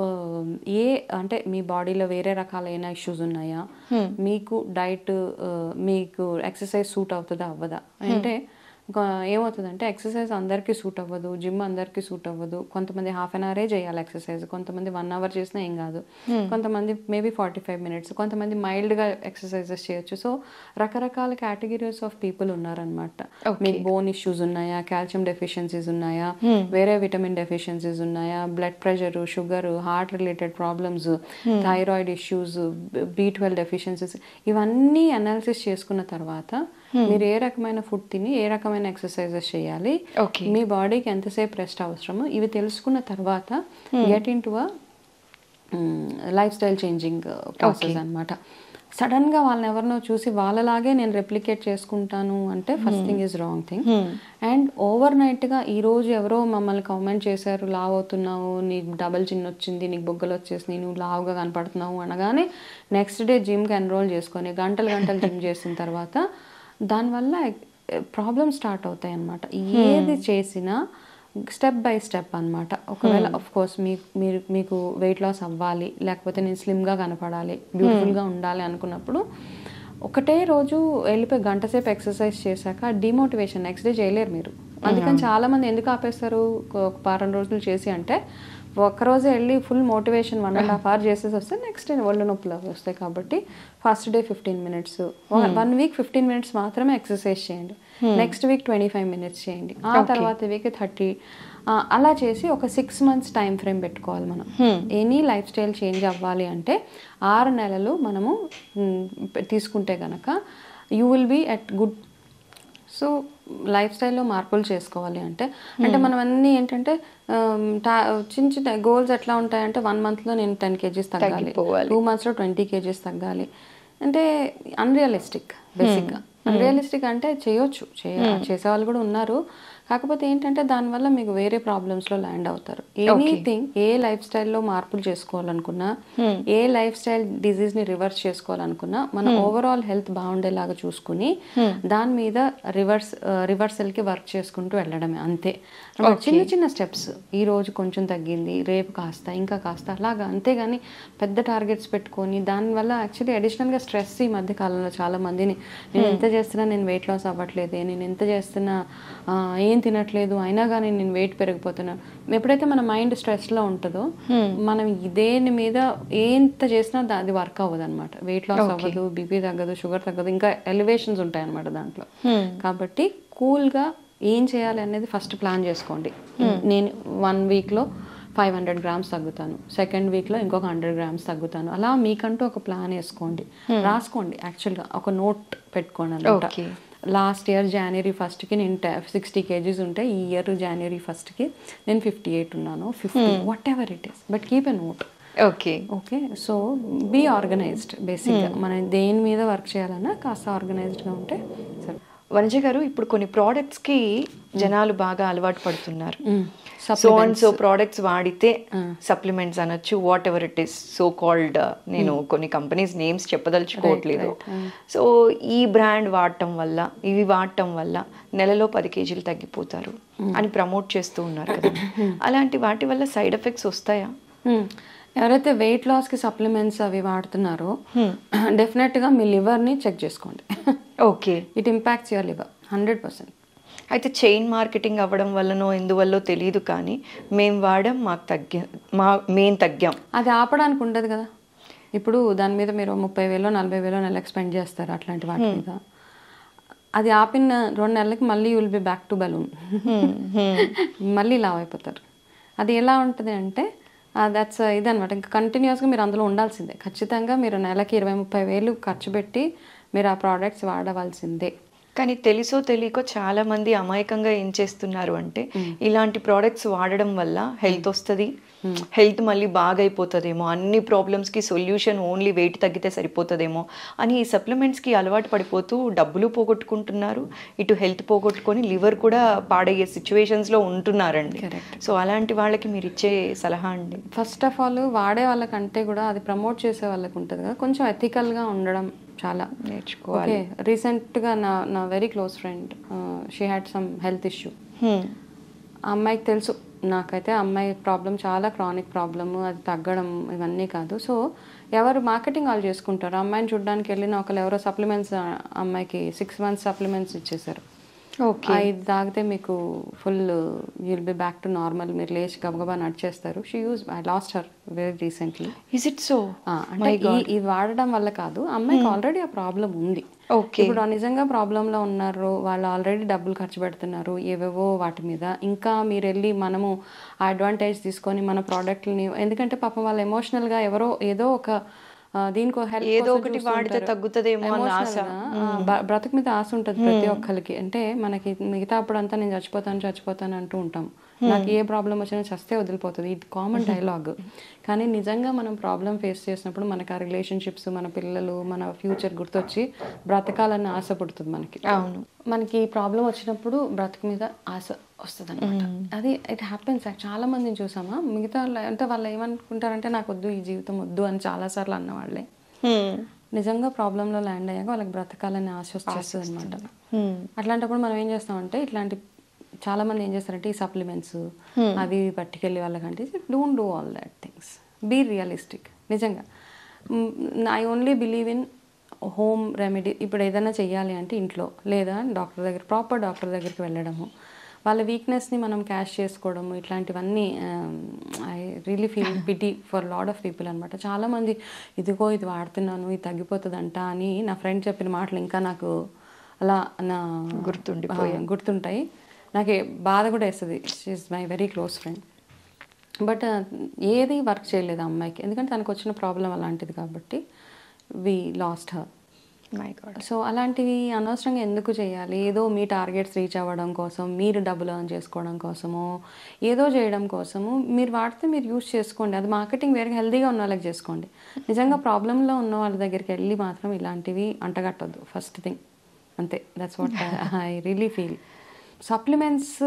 ఏ అంటే మీ బాడీలో వేరే రకాలైన ఇష్యూస్ ఉన్నాయా, మీకు డైట్ మీకు ఎక్సర్సైజ్ సూట్ అవుతుందా అవ్వదా. అంటే ఇంకా ఏమవుతుందంటే ఎక్సర్సైజ్ అందరికీ సూట్ అవ్వదు, జిమ్ అందరికీ సూట్ అవ్వదు. కొంతమంది హాఫ్ అన్ అవరే చేయాలి ఎక్సర్సైజ్, కొంతమంది వన్ అవర్ చేసినా ఏం కాదు, కొంతమంది మేబీ ఫార్టీ ఫైవ్ మినిట్స్, కొంతమంది మైల్డ్గా ఎక్సర్సైజెస్ చేయొచ్చు. సో రకరకాల కేటగిరీస్ ఆఫ్ పీపుల్ ఉన్నారనమాట. మీకు బోన్ ఇష్యూస్ ఉన్నాయా, కాల్షియం డెఫిషియన్సీస్ ఉన్నాయా, వేరే విటమిన్ డెఫిషియన్సీస్ ఉన్నాయా, blood pressure, sugar, heart related problems, thyroid issues, B twelve deficiencies, ఇవన్నీ అనాలిసిస్ చేసుకున్న తర్వాత మీరు ఏ రకమైన ఫుడ్ తిని ఏ రకమైన ఎక్సర్సైజెస్ చేయాలి, మీ బాడీకి ఎంతసేపు రెస్ట్ అవసరము, ఇవి తెలుసుకున్న తర్వాత get into a lifestyle changing process అనమాట. సడన్గా వాళ్ళని ఎవరినో చూసి వాళ్ళలాగే నేను రెప్లికేట్ చేసుకుంటాను అంటే first thing is wrong thing. And over నైట్గా ఈరోజు ఎవరో మమ్మల్ని కామెంట్ చేశారు, లావ్ అవుతున్నావు, నీకు డబల్ చిన్ వచ్చింది, నీకు బొగ్గలు వచ్చేసి నువ్వు లావుగా కనపడుతున్నావు అనగానే నెక్స్ట్ డే జిమ్కి ఎన్రోల్ చేసుకొని గంటలు గంటలు జిమ్ చేసిన తర్వాత దానివల్ల ప్రాబ్లమ్ స్టార్ట్ అవుతాయి అన్నమాట. ఏది చేసినా స్టెప్ బై స్టెప్ అనమాట. ఒకవేళ ఆఫ్ కోర్స్ మీ మీరు మీకు వెయిట్ లాస్ అవ్వాలి, లేకపోతే నేను స్లిమ్గా కనపడాలి, బ్యూటిఫుల్గా ఉండాలి అనుకున్నప్పుడు ఒకటే రోజు వెళ్ళిపోయి గంట సేపు ఎక్సర్సైజ్ చేశాక డిమోటివేషన్ నెక్స్ట్ డే చేయలేరు మీరు. అందుకని చాలామంది ఎందుకు ఆపేస్తారు ఒక వారం రోజులు చేసి అంటే, ఒక్కరోజే వెళ్ళి full motivation one and half hour చేసేసి వస్తే నెక్స్ట్ డే ఒళ్ళు నొప్పులు అవి వస్తాయి. కాబట్టి first day fifteen minutes, one week fifteen minutes మాత్రమే ఎక్సర్సైజ్ చేయండి, next week twenty five minutes చేయండి, ఆ తర్వాత వీక్ థర్టీ, అలా చేసి ఒక సిక్స్ మంత్స్ టైం ఫ్రేమ్ పెట్టుకోవాలి మనం. ఎనీ లైఫ్ స్టైల్ చేంజ్ అవ్వాలి అంటే ఆరు నెలలు మనము తీసుకుంటే కనుక you will be at good. So life స్టైల్లో మార్పులు చేసుకోవాలి అంటే అంటే మనం అన్నీ ఏంటంటే చిన్న చిన్న గోల్స్ ఎట్లా ఉంటాయంటే వన్ మంత్లో నేను టెన్ కేజీస్ తగ్గాలి, టూ మంత్స్లో ట్వంటీ కేజీస్ తగ్గాలి అంటే అన్రియలిస్టిక్. బేసిక్గా అన్రియలిస్టిక్ అంటే చేయొచ్చు, చేసే వాళ్ళు కూడా ఉన్నారు. కాకపోతే ఏంటంటే దానివల్ల మీకు వేరే ప్రాబ్లమ్స్లో ల్యాండ్ అవుతారు. ఎనీథింగ్, ఏ లైఫ్ స్టైల్లో మార్పులు చేసుకోవాలనుకున్నా, ఏ లైఫ్ స్టైల్ డిజీజ్ని రివర్స్ చేసుకోవాలనుకున్నా మన ఓవరాల్ హెల్త్ బాగుండేలాగా చూసుకుని దాని మీద రివర్స్ రివర్సల్కి వర్క్ చేసుకుంటూ వెళ్ళడమే అంతే. చిన్న చిన్న స్టెప్స్, ఈ రోజు కొంచెం తగ్గింది, రేపు కాస్త, ఇంకా కాస్త, అలాగా. అంతేగాని పెద్ద టార్గెట్స్ పెట్టుకొని దానివల్ల యాక్చువల్లీ అడిషనల్గా స్ట్రెస్ ఈ మధ్య కాలంలో చాలా మందిని, నేను ఎంత చేస్తున్నా నేను వెయిట్ లాస్ అవ్వట్లేదే, నేను ఎంత చేస్తున్నా ఏం తినట్లేదు అయినా కానీ నేను వెయిట్ పెరిగిపోతున్నాను. ఎప్పుడైతే మన మైండ్ స్ట్రెస్లో ఉంటుందో మనం దేని మీద ఎంత చేసినా అది వర్క్ అవ్వదు అనమాట. వెయిట్ లాస్ అవ్వదు, బీపీ తగ్గదు, షుగర్ తగ్గదు, ఇంకా ఎలివేషన్స్ ఉంటాయి అనమాట దాంట్లో. కాబట్టి కూల్గా ఏం చేయాలి అనేది ఫస్ట్ ప్లాన్ చేసుకోండి. నేను వన్ వీక్లో ఫైవ్ హండ్రెడ్ గ్రామ్స్ తగ్గుతాను, సెకండ్ వీక్లో ఇంకొక హండ్రెడ్ గ్రామ్స్ తగ్గుతాను, అలా మీకంటూ ఒక ప్లాన్ వేసుకోండి, రాసుకోండి. యాక్చువల్గా ఒక నోట్ పెట్టుకోండి అనమాట. లాస్ట్ ఇయర్ జనవరి ఫస్ట్కి నేను సిక్స్టీ కేజీస్ ఉంటే ఈ ఇయర్ జనవరి ఫస్ట్కి నేను ఫిఫ్టీ ఎయిట్ ఉన్నాను, fifty, whatever it is, but keep a note. Okay okay so be organised. బేసిక్గా మనం దేని మీద వర్క్ చేయాలన్నా కాస్త ఆర్గనైజ్డ్గా ఉంటే సరే. వనజ గారు, ఇప్పుడు కొన్ని ప్రోడక్ట్స్కి జనాలు బాగా అలవాటు పడుతున్నారు. సో అండ్ సో ప్రోడక్ట్స్ వాడితే సప్లిమెంట్స్ అనొచ్చు, whatever it is so called. నేను కొన్ని కంపెనీస్ నేమ్స్ చెప్పదలుచుకోవట్లేదు. సో ఈ బ్రాండ్ వాడటం వల్ల, ఇవి వాడటం వల్ల నెలలో పది కేజీలు తగ్గిపోతారు అని ప్రమోట్ చేస్తూ ఉన్నారు కదా. అలాంటి వాటి వల్ల సైడ్ ఎఫెక్ట్స్ వస్తాయా? ఎవరైతే వెయిట్ లాస్కి సప్లిమెంట్స్ అవి వాడుతున్నారో డెఫినెట్గా మీ లివర్ని చెక్ చేసుకోండి. Okay, it impacts your liver hundred percent. అయితే చైన్ మార్కెటింగ్ అవ్వడం వల్లనో ఎందువల్లో తెలియదు కానీ మేము వాడాం, మాకు తగ్గా, మా మేము తగ్గాం, అది ఆపడానికి ఉండదు కదా. ఇప్పుడు దాని మీద మీరు ముప్పై వేలో నలభై వేలో నెలకు స్పెండ్ చేస్తారు అట్లాంటి వాటి మీద. అది ఆపిన రెండు నెలలకి మళ్ళీ you will be back to balloon, మళ్ళీ లావ్ అయిపోతారు. అది ఎలా ఉంటుంది అంటే దట్స్ ఇదనమాట. ఇంకా కంటిన్యూస్గా మీరు అందులో ఉండాల్సిందే. ఖచ్చితంగా మీరు నెలకి ఇరవై ముప్పై వేలు ఖర్చు పెట్టి మీరు ఆ ప్రోడక్ట్స్ వాడవలసిందే. కానీ తెలుసో తెలియకో చాలా మంది అమాయకంగా ఏం చేస్తున్నారు అంటే, ఇలాంటి ప్రోడక్ట్స్ వాడడం వల్ల హెల్త్ వస్తుంది, హెల్త్ మళ్ళీ బాగా అయిపోతుందేమో, అన్ని ప్రాబ్లమ్స్కి సొల్యూషన్ ఓన్లీ వెయిట్ తగ్గితే సరిపోతుందేమో అని ఈ సప్లిమెంట్స్కి అలవాటు పడిపోతూ డబ్బులు పోగొట్టుకుంటున్నారు, ఇటు హెల్త్ పోగొట్టుకొని లివర్ కూడా పాడయ్యే సిచ్యువేషన్స్లో ఉంటున్నారండి. సో అలాంటి వాళ్ళకి మీరు ఇచ్చే సలహా అండి? ఫస్ట్ ఆఫ్ ఆల్ వాడే వాళ్ళకంటే కూడా అది ప్రమోట్ చేసే వాళ్ళకి ఉంటుంది కదా, కొంచెం ఎథికల్గా ఉండడం చాలా నేర్చుకోవాలి. రీసెంట్గా నా నా very close friend, she had some health issue. ఆ అమ్మాయికి తెలుసు, నాకైతే అమ్మాయి ప్రాబ్లం చాలా క్రానిక్ ప్రాబ్లము, అది తగ్గడం ఇవన్నీ కాదు. సో ఎవరు మార్కెటింగ్ వాళ్ళు చేసుకుంటారు. అమ్మాయిని చూడడానికి వెళ్ళిన ఒకళ్ళు ఎవరో సప్లిమెంట్స్ అమ్మాయికి సిక్స్ మంత్స్ సప్లిమెంట్స్ ఇచ్చేసారు. ఓకే. ఐదు తాగితే మీకు full you'll be back to normal, మీరు లేచి గబగబా నడిచేస్తారు. She use I lost her very recently. Is it so? అంటే ఈ ఇది వాడడం వల్ల కాదు, అమ్మాయికి ఆల్రెడీ ఆ ప్రాబ్లం ఉంది. ఓకే. ఇప్పుడు నిజంగా ప్రాబ్లంలో ఉన్నారు, వాళ్ళు ఆల్రెడీ డబ్బులు ఖర్చు పెడుతున్నారు ఏవేవో వాటి మీద. ఇంకా మీరు వెళ్ళి మనము ఆ అడ్వాంటేజ్ తీసుకొని మన ప్రోడక్ట్ని, ఎందుకంటే పాపం వాళ్ళు ఎమోషనల్గా ఎవరో ఏదో ఒక ఆ, దీనికో హెల్ప్ ఏదో ఒకటి వాడితే తగ్గుతుందేమో అన్న ఆశ. బ్రతుకు మీద ఆశ ఉంటుంది ప్రతి ఒక్కరికి. అంటే మనకి మిగతా అప్పుడంతా నేను చచ్చిపోతాను చచ్చిపోతాను అంటూ ఉంటాం, నాకు ఏ ప్రాబ్లం వచ్చినా చస్తే వదిలిపోతుంది, ఇది కామన్ డైలాగ్. కానీ నిజంగా మనం ప్రాబ్లం ఫేస్ చేసినప్పుడు మనకి ఆ రిలేషన్షిప్స్, మన పిల్లలు, మన ఫ్యూచర్ గుర్తొచ్చి బ్రతకాలన్న ఆశ పుడుతుంది మనకి. అవును. మనకి ప్రాబ్లం వచ్చినప్పుడు బ్రతుకు మీద ఆశ వస్తుంది అనమాట. అది ఇట్ హ్యాపెన్స్. చాలా మందిని చూసామా, మిగతా వాళ్ళ అంటే వాళ్ళు ఏమనుకుంటారంటే నాకు వద్దు ఈ జీవితం వద్దు అని చాలాసార్లు అన్న వాళ్ళే నిజంగా ప్రాబ్లంలో ల్యాండ్ అయ్యాక వాళ్ళకి బ్రతకాలని ఆశ వచ్చేస్తుంది అనమాట. అట్లాంటప్పుడు మనం ఏం చేస్తామంటే, ఇట్లాంటి చాలా మంది ఏం చేస్తారంటే ఈ సప్లిమెంట్స్ అవి పట్టుకెళ్ళి వాళ్ళకంటే don't do all that things, be realistic. నిజంగా I only believe in home remedy. ఇప్పుడు ఏదైనా చెయ్యాలి అంటే ఇంట్లో, లేదా డాక్టర్ దగ్గర, ప్రాపర్ డాక్టర్ దగ్గరికి వెళ్ళడము, వాళ్ళ వీక్నెస్ని మనం క్యాష్ చేసుకోవడము, ఇట్లాంటివన్నీ I really feel pity for lot of people అనమాట. చాలామంది ఇదిగో ఇది వాడుతున్నాను ఇది తగ్గిపోతుందంట అని నా ఫ్రెండ్ చెప్పిన మాటలు ఇంకా నాకు అలా నా గుర్తుండిపోయాయి, గుర్తుంటాయి. నాకు బాధ కూడా వేస్తుంది. She is my very close friend. But ఏది వర్క్ చేయలేదు ఆ అమ్మాయికి, ఎందుకంటే తనకు వచ్చిన ప్రాబ్లం అలాంటిది కాబట్టి we lost her. My god. So అలాంటివి అనవసరంగా ఎందుకు చేయాలి? ఏదో మీ టార్గెట్స్ రీచ్ అవ్వడం కోసం, మీరు డబ్బులు ఎర్న్ చేసుకోవడం కోసమో, ఏదో చేయడం కోసము మీరు వాడితే మీరు యూజ్ చేసుకోండి. అది మార్కెటింగ్ వేరే హెల్తీగా ఉన్న వాళ్ళకి చేసుకోండి. నిజంగా ప్రాబ్లంలో ఉన్న వాళ్ళ దగ్గరికి వెళ్ళి మాత్రం ఇలాంటివి అంటగట్టద్దు, ఫస్ట్ థింగ్. అంతే, that's what I really feel. Supplements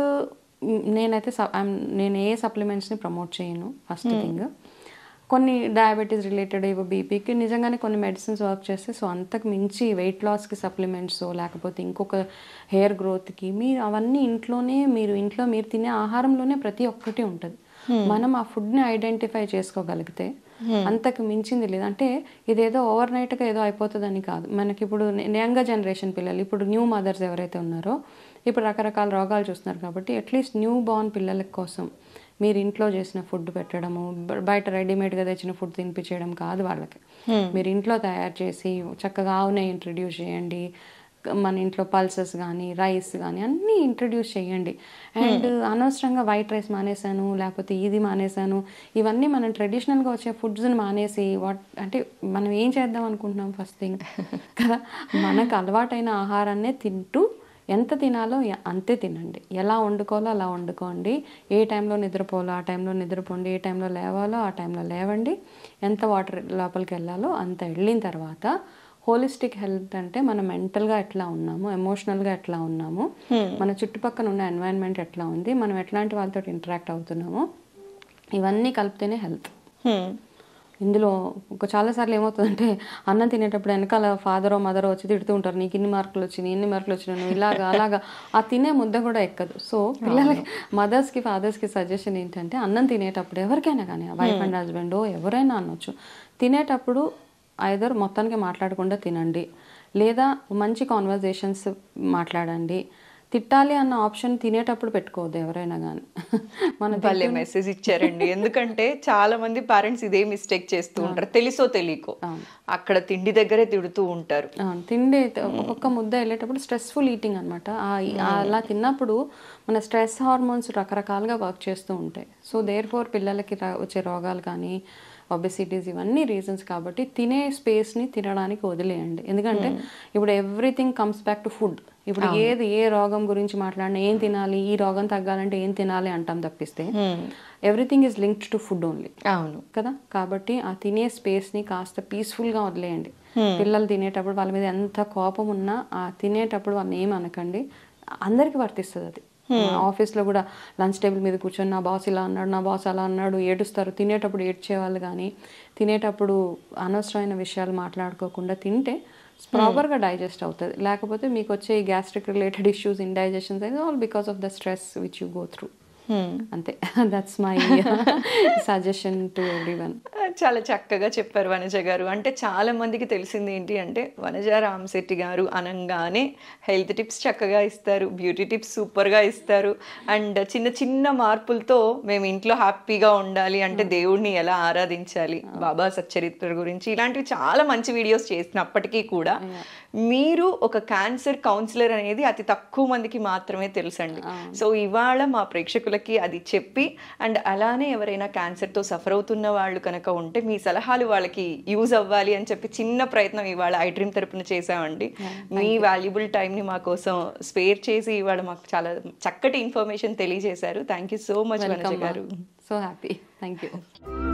నేనైతే నేను ఏ సప్లిమెంట్స్ని ప్రమోట్ చేయను. ఫస్ట్ థింగ్, కొన్ని డయాబెటీస్ రిలేటెడ్ ఇవి బీపీకి నిజంగానే కొన్ని మెడిసిన్స్ వర్క్ చేస్తే, సో అంతకు మించి వెయిట్ లాస్కి సప్లిమెంట్స్, లేకపోతే ఇంకొక హెయిర్ గ్రోత్కి, మీరు అవన్నీ ఇంట్లోనే, మీరు ఇంట్లో మీరు తినే ఆహారంలోనే ప్రతి ఒక్కటి ఉంటుంది. మనం ఆ ఫుడ్ని ఐడెంటిఫై చేసుకోగలిగితే అంతకు మించింది లేదు. అంటే ఇదేదో ఓవర్ నైట్గా ఏదో అయిపోతుందని కాదు. మనకి ఇప్పుడు యంగర్ జనరేషన్ పిల్లలు, ఇప్పుడు న్యూ మదర్స్ ఎవరైతే ఉన్నారో, ఇప్పుడు రకరకాల రోగాలు చూస్తున్నారు కాబట్టి అట్లీస్ట్ న్యూ బార్న్ పిల్లల కోసం మీరు ఇంట్లో చేసిన ఫుడ్ పెట్టడము, బయట రెడీమేడ్గా తెచ్చిన ఫుడ్ తినిపించడం కాదు వాళ్ళకి. మీరు ఇంట్లో తయారు చేసి చక్కగా ఆవునే ఇంట్రడ్యూస్ చేయండి. మన ఇంట్లో పల్సెస్ కానీ రైస్ కానీ అన్నీ ఇంట్రడ్యూస్ చేయండి. అండ్ అనవసరంగా వైట్ రైస్ మానేశాను, లేకపోతే ఇది మానేశాను, ఇవన్నీ మనం ట్రెడిషనల్గా వచ్చే ఫుడ్స్ని మానేసి వాట్ అంటే మనం ఏం చేద్దాం అనుకుంటున్నాం ఫస్ట్ థింగ్ కదా. మనకు అలవాటైన ఆహారాన్నే తింటూ ఎంత తినాలో అంతే తినండి. ఎలా వండుకోవాలో అలా వండుకోండి. ఏ టైంలో నిద్రపోవాలో ఆ టైంలో నిద్రపోండి. ఏ టైంలో లేవాలో ఆ టైంలో లేవండి. ఎంత వాటర్ లోపలికి వెళ్ళాలో అంత వెళ్ళిన తర్వాత హోలిస్టిక్ హెల్త్ అంటే మనం మెంటల్గా ఎట్లా ఉన్నాము, ఎమోషనల్గా ఎట్లా ఉన్నాము, మన చుట్టుపక్కల ఉన్న ఎన్వైరన్మెంట్ ఎట్లా ఉంది, మనం ఎట్లాంటి వాళ్ళతో ఇంటరాక్ట్ అవుతున్నామో, ఇవన్నీ కలిపితేనే హెల్త్. ఇందులో ఒక చాలాసార్లు ఏమవుతుందంటే అన్నం తినేటప్పుడు వెనకాల ఫాదరో మదరో వచ్చి తిడుతూ ఉంటారు, నీకు ఇన్ని మార్కులు వచ్చినాయి ఇన్ని మార్కులు వచ్చినాయి ఇలాగా అలాగా, ఆ తినే ముద్ద కూడా ఎక్కదు. సో పిల్లలకి, మదర్స్కి ఫాదర్స్కి సజెషన్ ఏంటంటే, అన్నం తినేటప్పుడు ఎవరికైనా కానీ వైఫ్ అండ్ హస్బెండ్ ఎవరైనా అనొచ్చు, తినేటప్పుడు ఐదర్ మొత్తానికి మాట్లాడకుండా తినండి, లేదా మంచి కాన్వర్జేషన్స్ మాట్లాడండి. తిట్టాలి అన్న ఆప్షన్ తినేటప్పుడు పెట్టుకోవద్దు ఎవరైనా కానీ. మన భలే మెసేజ్ ఇచ్చారండి. ఎందుకంటే చాలా మంది పేరెంట్స్ ఇదే మిస్టేక్ చేస్తూ ఉంటారు, తెలుసో తెలియకో. అక్కడ తిండి దగ్గరే తిడుతూ ఉంటారు. తిండి ఒక్కొక్క ముద్ద వెళ్ళేటప్పుడు స్ట్రెస్ఫుల్ ఈటింగ్ అనమాట. అలా తిన్నప్పుడు మన స్ట్రెస్ హార్మోన్స్ రకరకాలుగా వర్క్ చేస్తూ ఉంటాయి. సో దేర్ ఫోర్ పిల్లలకి వచ్చే రోగాలు కానీ ఒబెసిటీస్ ఇవన్నీ రీజన్స్. కాబట్టి తినే స్పేస్ని తినడానికి వదిలేయండి. ఎందుకంటే ఇప్పుడు everything comes back to food. ఇప్పుడు ఏది ఏ రోగం గురించి మాట్లాడినా ఏం తినాలి, ఈ రోగం తగ్గాలంటే ఏం తినాలి అంటాం తప్పిస్తే everything is linked to food only. అవును కదా. కాబట్టి ఆ తినే స్పేస్ని కాస్త పీస్ఫుల్గా వదిలేయండి. పిల్లలు తినేటప్పుడు వాళ్ళ మీద ఎంత కోపం ఉన్నా ఆ తినేటప్పుడు వాళ్ళని ఏం అనకండి. అందరికీ వర్తిస్తుంది అది. ఆఫీస్లో కూడా లంచ్ టేబుల్ మీద కూర్చొని నా బాస్ ఇలా అన్నాడు, నా బాస్ అలా అన్నాడు, ఏడుస్తారు. తినేటప్పుడు ఏడ్చేవాళ్ళు కానీ తినేటప్పుడు అనవసరమైన విషయాలు మాట్లాడుకోకుండా తింటే ప్రాపర్గా డైజెస్ట్ అవుతుంది. లేకపోతే మీకు వచ్చే ఈ గ్యాస్ట్రిక్ రిలేటెడ్ ఇష్యూస్, ఇండైజెషన్స్ అయితే all because of the stress which you go through. అంతే. That's my suggestion to everyone. చాలా చక్కగా చెప్పారు వనజ గారు. అంటే చాలా మందికి తెలిసింది ఏంటి అంటే వనజ రామశెట్టి గారు అనగానే హెల్త్ టిప్స్ చక్కగా ఇస్తారు, బ్యూటీ టిప్స్ సూపర్గా ఇస్తారు, అండ్ చిన్న చిన్న మార్పులతో మేము ఇంట్లో హ్యాపీగా ఉండాలి అంటే దేవుడిని ఎలా ఆరాధించాలి, బాబా సచ్చరిత్ర గురించి ఇలాంటివి చాలా మంచి వీడియోస్ చేసినప్పటికీ కూడా మీరు ఒక క్యాన్సర్ కౌన్సిలర్ అనేది అతి తక్కువ మందికి మాత్రమే తెలుసండి. సో ఇవాళ మా ప్రేక్షకులకి అది చెప్పి, అండ్ అలానే ఎవరైనా క్యాన్సర్తో సఫర్ అవుతున్న వాళ్ళు కనుక ఉంటే మీ సలహాలు వాళ్ళకి యూజ్ అవ్వాలి అని చెప్పి చిన్న ప్రయత్నం ఇవాళ ఐ డ్రీమ్ తరపున చేసామండి. మీ వాల్యుబుల్ టైంని మా కోసం స్పేర్ చేసి ఇవాళ మాకు చాలా చక్కటి ఇన్ఫర్మేషన్ తెలియజేశారు. Thank you so much Vanaja గారు. So happy. Thank you.